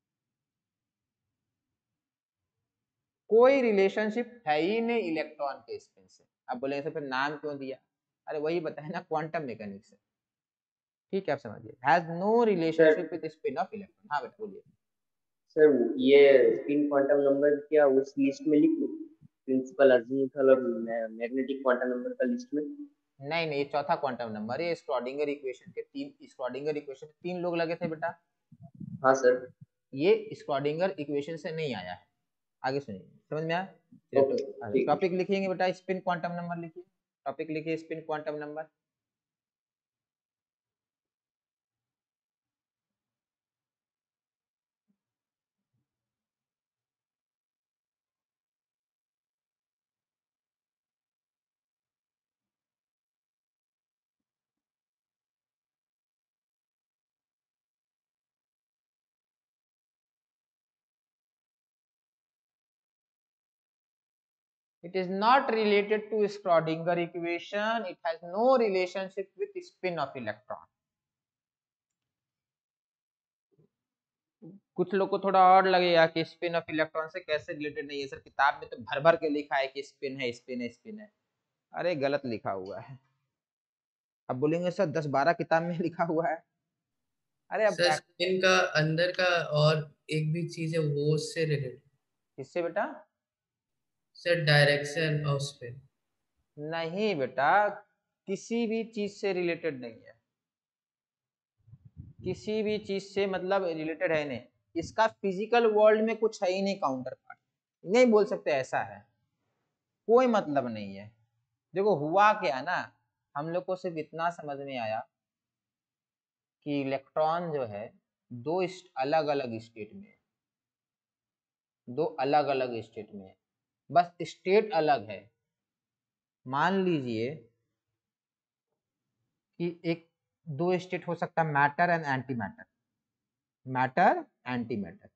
कोई रिलेशनशिप है ही नहीं इलेक्ट्रॉन के स्पिन से। अब बोलेंगे सर फिर नाम क्यों दिया? अरे वही बताए ना, क्वांटम मैकेनिक्स से, ठीक है, आप समझिए, has no relationship with spin of electron. हाँ बेटा बोलिए। सर ये स्पिन क्वांटम नंबर क्या उस लिस्ट में लिख लूं, प्रिंसिपल अजीमुथल और मैग्नेटिक क्वांटम नंबर का लिस्ट में? नहीं नहीं, ये चौथा क्वांटम नंबर है। स्क्रॉडिंगर इक्वेशन के तीन स्क्रॉडिंगर इक्वेशन में तीन लोग लगे थे बेटा। हाँ सर। ये स्क्रॉडिंगर इक्वेशन से नहीं आया है। आगे सुनिए, समझ में आया? ओके ठीक। टॉपिक लिखेंगे बेटा, स्पिन क्वांटम नंबर लिखिए। टॉपिक लिखिए spin quantum number. It is not related to Schrodinger equation. It has no relationship with spin of electron. कुछ लोग को थोड़ा और लगेगा कि स्पिन ऑफ इलेक्ट्रॉन से कैसे रिलेटेड नहीं है सर, किताब में तो भर भर के लिखा है कि स्पिन है स्पिन है स्पिन है। अरे गलत लिखा हुआ है। अब बोलेंगे सर दस बारह किताब में लिखा हुआ है। अरे अब सर स्पिन का अंदर का और एक भी चीज है वो उससे रिलेटेड। किससे बेटा? Sir direction of spin. नहीं बेटा, किसी भी चीज से रिलेटेड नहीं है, किसी भी चीज से मतलब रिलेटेड है नहीं। इसका फिजिकल वर्ल्ड में कुछ है ही नहीं काउंटर पार्ट, नहीं बोल सकते ऐसा है, कोई मतलब नहीं है। देखो हुआ क्या ना, हम लोग को सिर्फ इतना समझ में आया कि इलेक्ट्रॉन जो है दो अलग अलग स्टेट में, दो अलग अलग स्टेट में, बस स्टेट अलग है। मान लीजिए कि एक दो स्टेट हो सकता है, matter and antimatter, matter antimatter.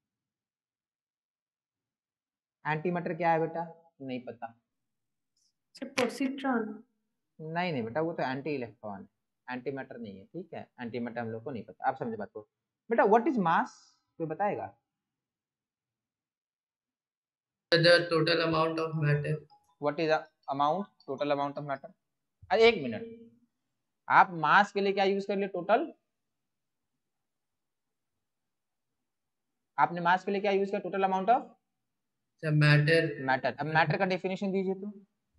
Antimatter क्या है बेटा? नहीं पता। पॉजिट्रॉन। नहीं नहीं बेटा, वो तो एंटी इलेक्ट्रॉन है, एंटी मैटर नहीं है। ठीक है, एंटी मैटर हम लोग को नहीं पता। आप समझे बात को बेटा? व्हाट इज मास, कोई बताएगा? The total amount of matter. What is amount, total amount of matter? अरे एक मिनट, आप मास के लिए क्या यूज कर लिए? टोटल। आपने मास के लिए क्या यूज किया? Total amount of matter. Matter. अब मैटर का डेफिनेशन दीजिए तो।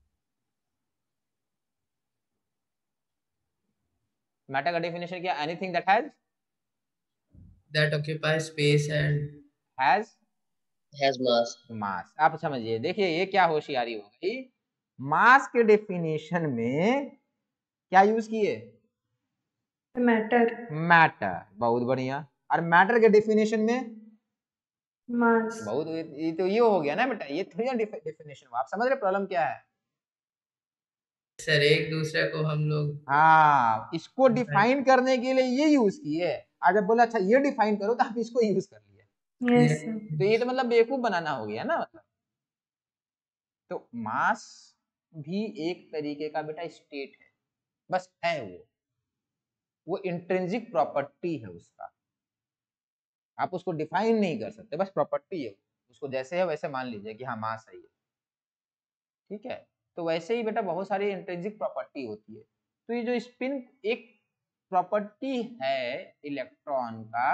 मैटर का डेफिनेशन क्या? Anything that has that occupies space and has has mass. Mass. आप समझिए, देखिए ये क्या होशियारी हो गई। मास के डेफिनेशन में क्या यूज किए? मैटर। मैटर, बहुत बढ़िया। और मैटर के डेफिनेशन में मास। बहुत, ये तो ये हो गया ना बेटा, ये थोड़ी डेफिनेशन। आप समझ रहे प्रॉब्लम क्या है? सर एक दूसरे को हम लोग, हाँ, इसको डिफाइन करने के लिए ये यूज किए। आज जब बोला अच्छा ये डिफाइन करो तो आप इसको यूज कर लिए। Yes sir. तो ये तो मतलब बेवकूफ बनाना हो गया ना मतलब। तो मास भी एक तरीके का बेटा स्टेट है, बस है वो वो इंट्रिंसिक प्रॉपर्टी है उसका। आप उसको डिफाइन नहीं कर सकते, बस प्रॉपर्टी है उसको, जैसे है वैसे मान लीजिए कि हाँ मास है ये। ठीक है, तो वैसे ही बेटा बहुत सारी इंट्रिंसिक प्रॉपर्टी होती है। तो ये जो स्पिन एक प्रॉपर्टी है इलेक्ट्रॉन का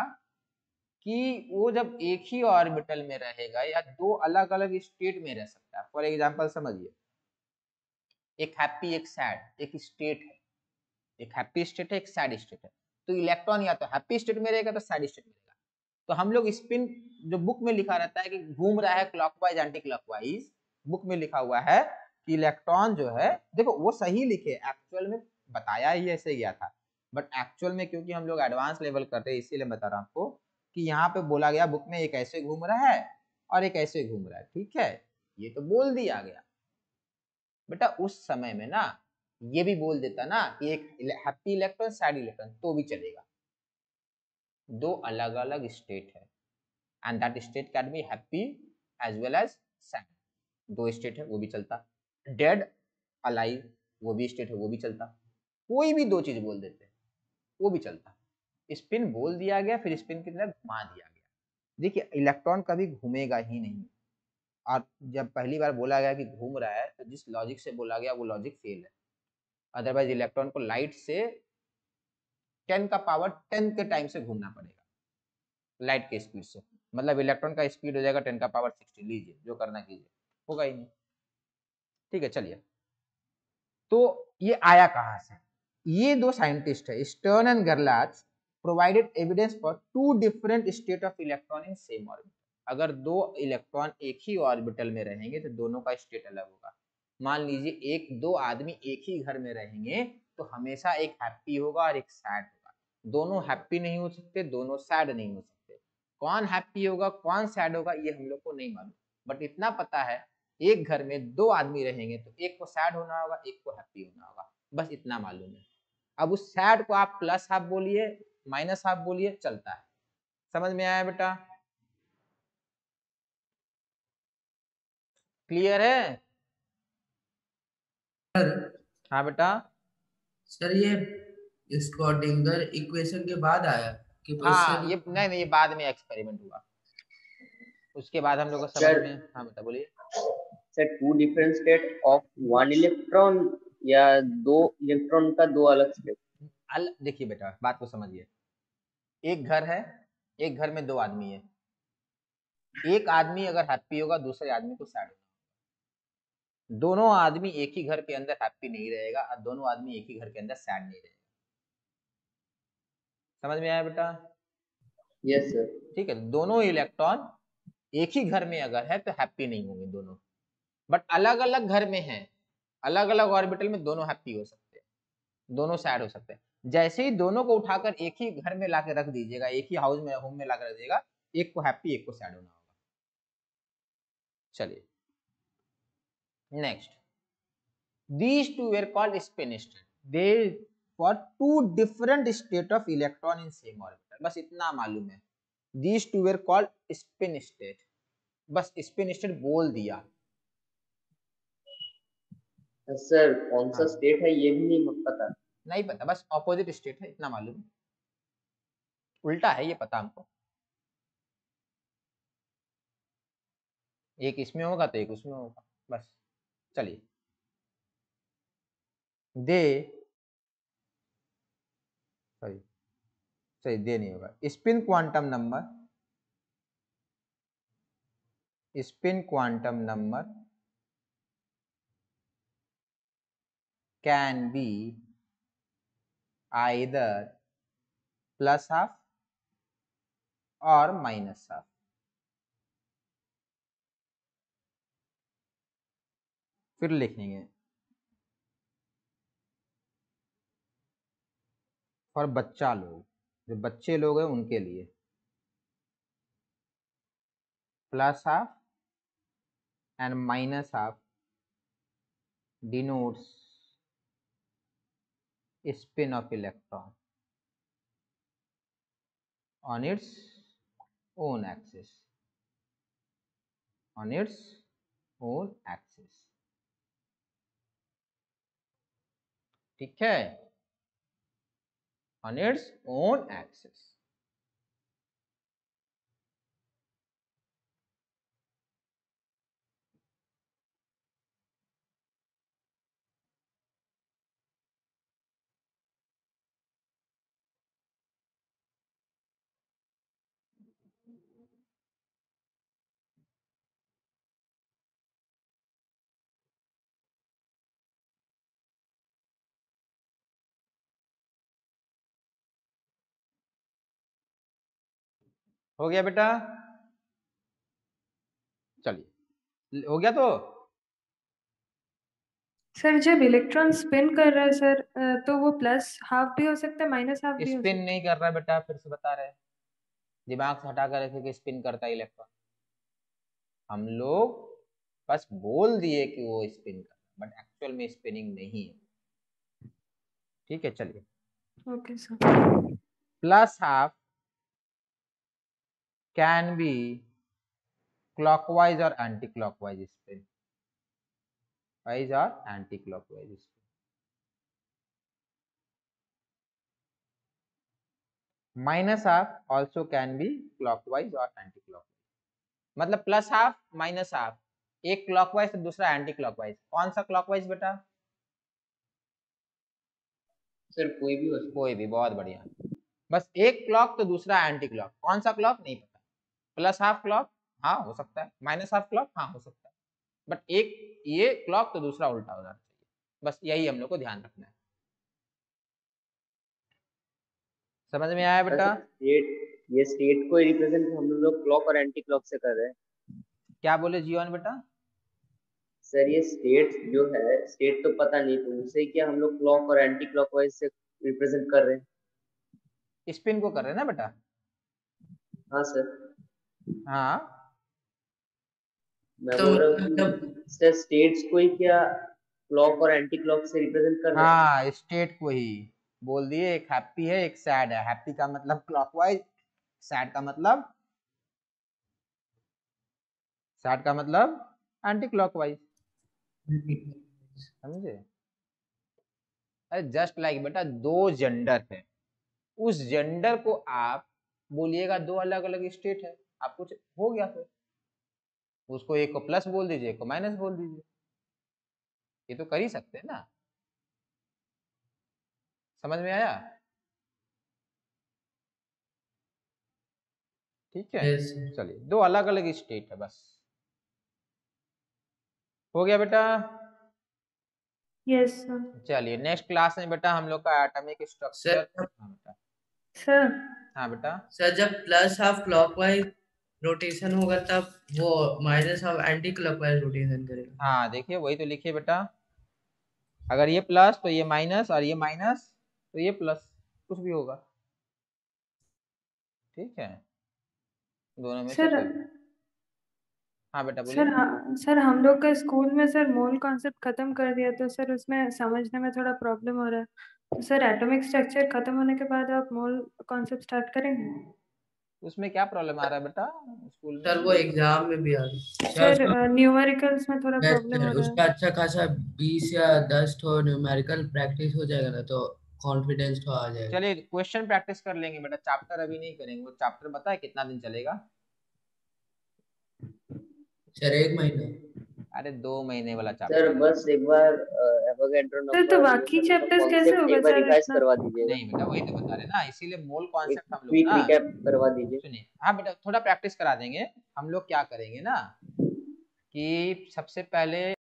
कि वो जब एक ही ऑर्बिटल में रहेगा या दो अलग अलग स्टेट में रह सकता है। फॉर एग्जांपल समझिए, एक हैप्पी एक सैड एक स्टेट है, एक हैप्पी स्टेट है एक सैड स्टेट है। तो इलेक्ट्रॉन या तो हैप्पी स्टेट में रहेगा तो सैड स्टेट में रहेगा। तो हम लोग स्पिन जो बुक में लिखा रहता है कि घूम रहा है क्लॉकवाइज एंटी क्लॉकवाइज, बुक में लिखा हुआ है कि इलेक्ट्रॉन जो है, देखो वो सही लिखे, एक्चुअल में बताया ही ऐसे गया था, बट एक्चुअल में क्योंकि हम लोग एडवांस लेवल कर रहे हैं इसीलिए बता रहा हूं आपको कि यहाँ पे बोला गया बुक में एक ऐसे घूम रहा है और एक ऐसे घूम रहा है। ठीक है, ये तो बोल दिया गया बेटा। उस समय में ना ये भी बोल देता ना कि एक हैप्पी इलेक्ट्रॉन सैड इलेक्ट्रॉन तो भी चलेगा। दो अलग अलग स्टेट है and that state can be happy as well as sad. दो स्टेट है वो भी चलता। डेड अलाइव वो भी स्टेट है वो भी चलता। कोई भी दो चीज बोल देते वो भी चलता। स्पिन बोल दिया गया, फिर स्पिन की तरह घुमा दिया गया। देखिए इलेक्ट्रॉन कभी घूमेगा ही नहीं, और जब पहली बार बोला गया कि घूम रहा है तो जिस लॉजिक से बोला गया वो लॉजिक फेल है। अदरवाइज इलेक्ट्रॉन को लाइट से टेन का पावर टेन के टाइम से घूमना पड़ेगा, लाइट के स्पीड से। मतलब इलेक्ट्रॉन का स्पीड हो जाएगा टेन का पावर सिक्सटी, लीजिए जो करना कीजिए, होगा ही नहीं। ठीक है चलिए, तो ये आया कहाँ से? ये दो साइंटिस्ट है, Stern and Gerlach, provided evidence for two different state of electron in same orbital. अगर दो इलेक्ट्रॉन एक ही ऑर्बिटल में रहेंगे तो दोनों का स्टेट अलग होगा। मान लीजिए एक दो आदमी एक ही घर में रहेंगे तो हमेशा एक हैप्पी होगा और एक सैड होगा। दोनों हैप्पी नहीं हो सकते, दोनों सैड नहीं हो सकते। कौन हैप्पी होगा कौन सैड होगा ये हम लोग को नहीं मालूम, बट इतना पता है एक घर में दो आदमी रहेंगे तो एक को सैड होना होगा, एक को हैप्पी होना होगा, बस इतना मालूम है। अब उस सैड को आप प्लस हाफ बोलिए माइनस हाफ बोलिए, चलता है। समझ में आया बेटा? क्लियर है? सर हाँ बेटा। सर ये स्क्रॉडिंगर इक्वेशन के बाद आया कि हाँ ये नहीं नहीं ये बाद में एक्सपेरिमेंट हुआ, उसके बाद हम लोग को समझ में। हाँ बेटा बोलिए। Sir two different state of one electron या दो इलेक्ट्रॉन का दो अलग स्टेट? अल देखिए बेटा बात को समझिए, एक घर है, एक घर में दो आदमी है, एक आदमी अगर हैप्पी होगा दूसरे आदमी को सैड होगा। दोनों आदमी एक ही घर के अंदर हैप्पी नहीं रहेगा और दोनों आदमी एक ही घर के अंदर सैड नहीं रहेगा। समझ में आया बेटा? Yes sir. ठीक है, दोनों इलेक्ट्रॉन एक ही घर में अगर है तो हैप्पी नहीं होंगे दोनों, बट अलग अलग घर में है, अलग अलग ऑर्बिटल में दोनों हैप्पी हो सकते हैं, दोनों सैड हो सकते हैं। जैसे ही दोनों को उठाकर एक ही घर में लाकर रख दीजिएगा, एक ही हाउस में होम में लाकर रख दीजिएगा, एक को हैप्पी एक को सैड होना होगा। चलिए next, these two were called spin state, they for two different state of electron in same orbital। बस इतना मालूम है, these two were called spin state, बस spin state बोल दिया। सर कौन सा हाँ। स्टेट है ये भी नहीं पता? नहीं पता, बस ऑपोजिट स्टेट है इतना मालूम है, उल्टा है ये पता हमको। एक इसमें होगा तो एक उसमें होगा, बस। चलिए, दे सॉरी सही दे नहीं होगा, spin quantum number, spin quantum number can be either plus half or minus half। फिर लिखेंगे फॉर बच्चा लोग, जो बच्चे लोग हैं उनके लिए plus half and minus half denotes spin of electron on its own axis, on its own axis। ठीक है, on its own axis। हो गया बेटा? चलिए, हो गया तो सर जब इलेक्ट्रॉन स्पिन कर रहा है सर, तो वो प्लस हाफ भी हो सकता है माइनस हाफ भी हो स्पिन सकता नहीं कर रहा बेटा, फिर से बता रहे हैं, दिमाग से हटा कर रखे कि स्पिन करता है इलेक्ट्रॉन। हम लोग बस बोल दिए कि वो स्पिन कर रहा है, बट एक्चुअल में स्पिनिंग नहीं है। ठीक है, चलिए। है। Okay sir. Plus half can be clockwise और एंटी क्लॉकवाइज स्पिन, वाइज और anti clockwise spin. Minus half also can be clockwise और एंटी क्लॉकवाइज। मतलब प्लस हाफ माइनस हाफ, एक क्लॉकवाइज तो दूसरा एंटी क्लॉकवाइज। कौन सा क्लॉकवाइज बेटा? सर कोई भी हो सकता है। कोई भी, बहुत बढ़िया। बस एक क्लॉक तो दूसरा एंटी क्लॉक, कौन सा क्लॉक नहीं पता। प्लस हाफ क्लॉक हाँ हो सकता है, माइनस हाफ क्लॉक हाँ हो सकता है, बट एक ये क्लॉक तो दूसरा उल्टा हो जाना चाहिए। बस यही हम लोग को ध्यान रखना है। समझ में आया बेटा? स्टेट, ये स्टेट को रिप्रेजेंट हम लोग क्लॉक और एंटी क्लॉक से कर रहे हैं। क्या बोले जीवन बेटा? सर ये स्टेट जो है, स्टेट तो पता नहीं, तो उसे क्या हम लोग क्लॉक और एंटी क्लॉकवाइज से रिप्रेजेंट कर रहे हैं? स्पिन को कर रहे हैं ना बेटा? हाँ सर। हाँ मैं तो बोल रहा हूँ मतलब कि सर स्टेट्स को ही क्या क्लॉक और एंटी क्लॉक से रिप्रेजेंट कर रहे हैं? हाँ, स्टेट को ही बोल दिए, एक हैप्पी है एक सैड है। हैप्पी का मतलब क्लॉकवाइज, सैड का मतलब सैड का मतलब एंटी क्लॉकवाइज। समझे? अरे जस्ट लाइक बेटा दो जेंडर है, उस जेंडर को आप बोलिएगा दो अलग अलग स्टेट है, आप कुछ हो गया फिर उसको एक को प्लस बोल दीजिए, एक को माइनस बोल दीजिए, ये तो कर ही सकते हैं ना। समझ में आया? ठीक है, Yes, sir. चलिए दो अलग अलग स्टेट है बस। हो गया बेटा? Yes sir. चलिए नेक्स्ट क्लास में बेटा हम लोग का एटॉमिक स्ट्रक्चर। सर हाँ बेटा। सर हाँ बेटा। सर जब प्लस हाफ क्लॉकवाइज रोटेशन होगा तब वो minus half anti clockwise rotation करेगा। हाँ देखिए वही तो लिखिए बेटा, अगर ये प्लस तो ये माइनस, और ये माइनस तो ये प्लस, कुछ भी होगा। ठीक है, दोनों में से सर कोई भी। हाँ बेटा बोलिए। सर हाँ सर, हम लोग का स्कूल में सर मोल कॉन्सेप्ट खत्म कर दिया, तो सर उसमें समझने में थोड़ा प्रॉब्लम हो रहा है। तो सर एटॉमिक स्ट्रक्चर खत्म होने के बाद आप मोल कॉन्सेप्ट स्टार्ट करेंगे? उसमें क्या प्रॉब्लम आ रहा है बेटा स्कूल सर में? वो एग्जाम में भी आ रही सर सर उसका न्यूमेरिकल्स में थोड़ा yes, प्रॉब्लम sir, हो रहा उसका है। अच्छा खासा बीस या दस तो न्यूमेरिकल प्रैक्टिस हो जाएगा ना तो कॉन्फिडेंस तो आ जाएगा। चलिए क्वेश्चन प्रैक्टिस कर लेंगे बेटा, चैप्टर अभी नहीं करेंगे। वो चैप्टर पता है कितना दिन चलेगा? सर एक महीना। अरे दो महीने वाला सर चैप्टर है। बस एक बार एवोगैड्रो सर तो नंबर जो बाकी है मतलब चैप्टर्स कैसे कॉन्सेप्ट होगा एक बार सर रिवाइज इतना? करवा दीजिएगा, नहीं बेटा वही तो बता रहे ना, इसीलिए मोल एक कॉन्सेप्ट हम लोग क्विक ना, रिकैप करवा दीजिए। सुनिए। हाँ बेटा थोड़ा प्रैक्टिस करा देंगे हम लोग। क्या करेंगे ना कि सबसे पहले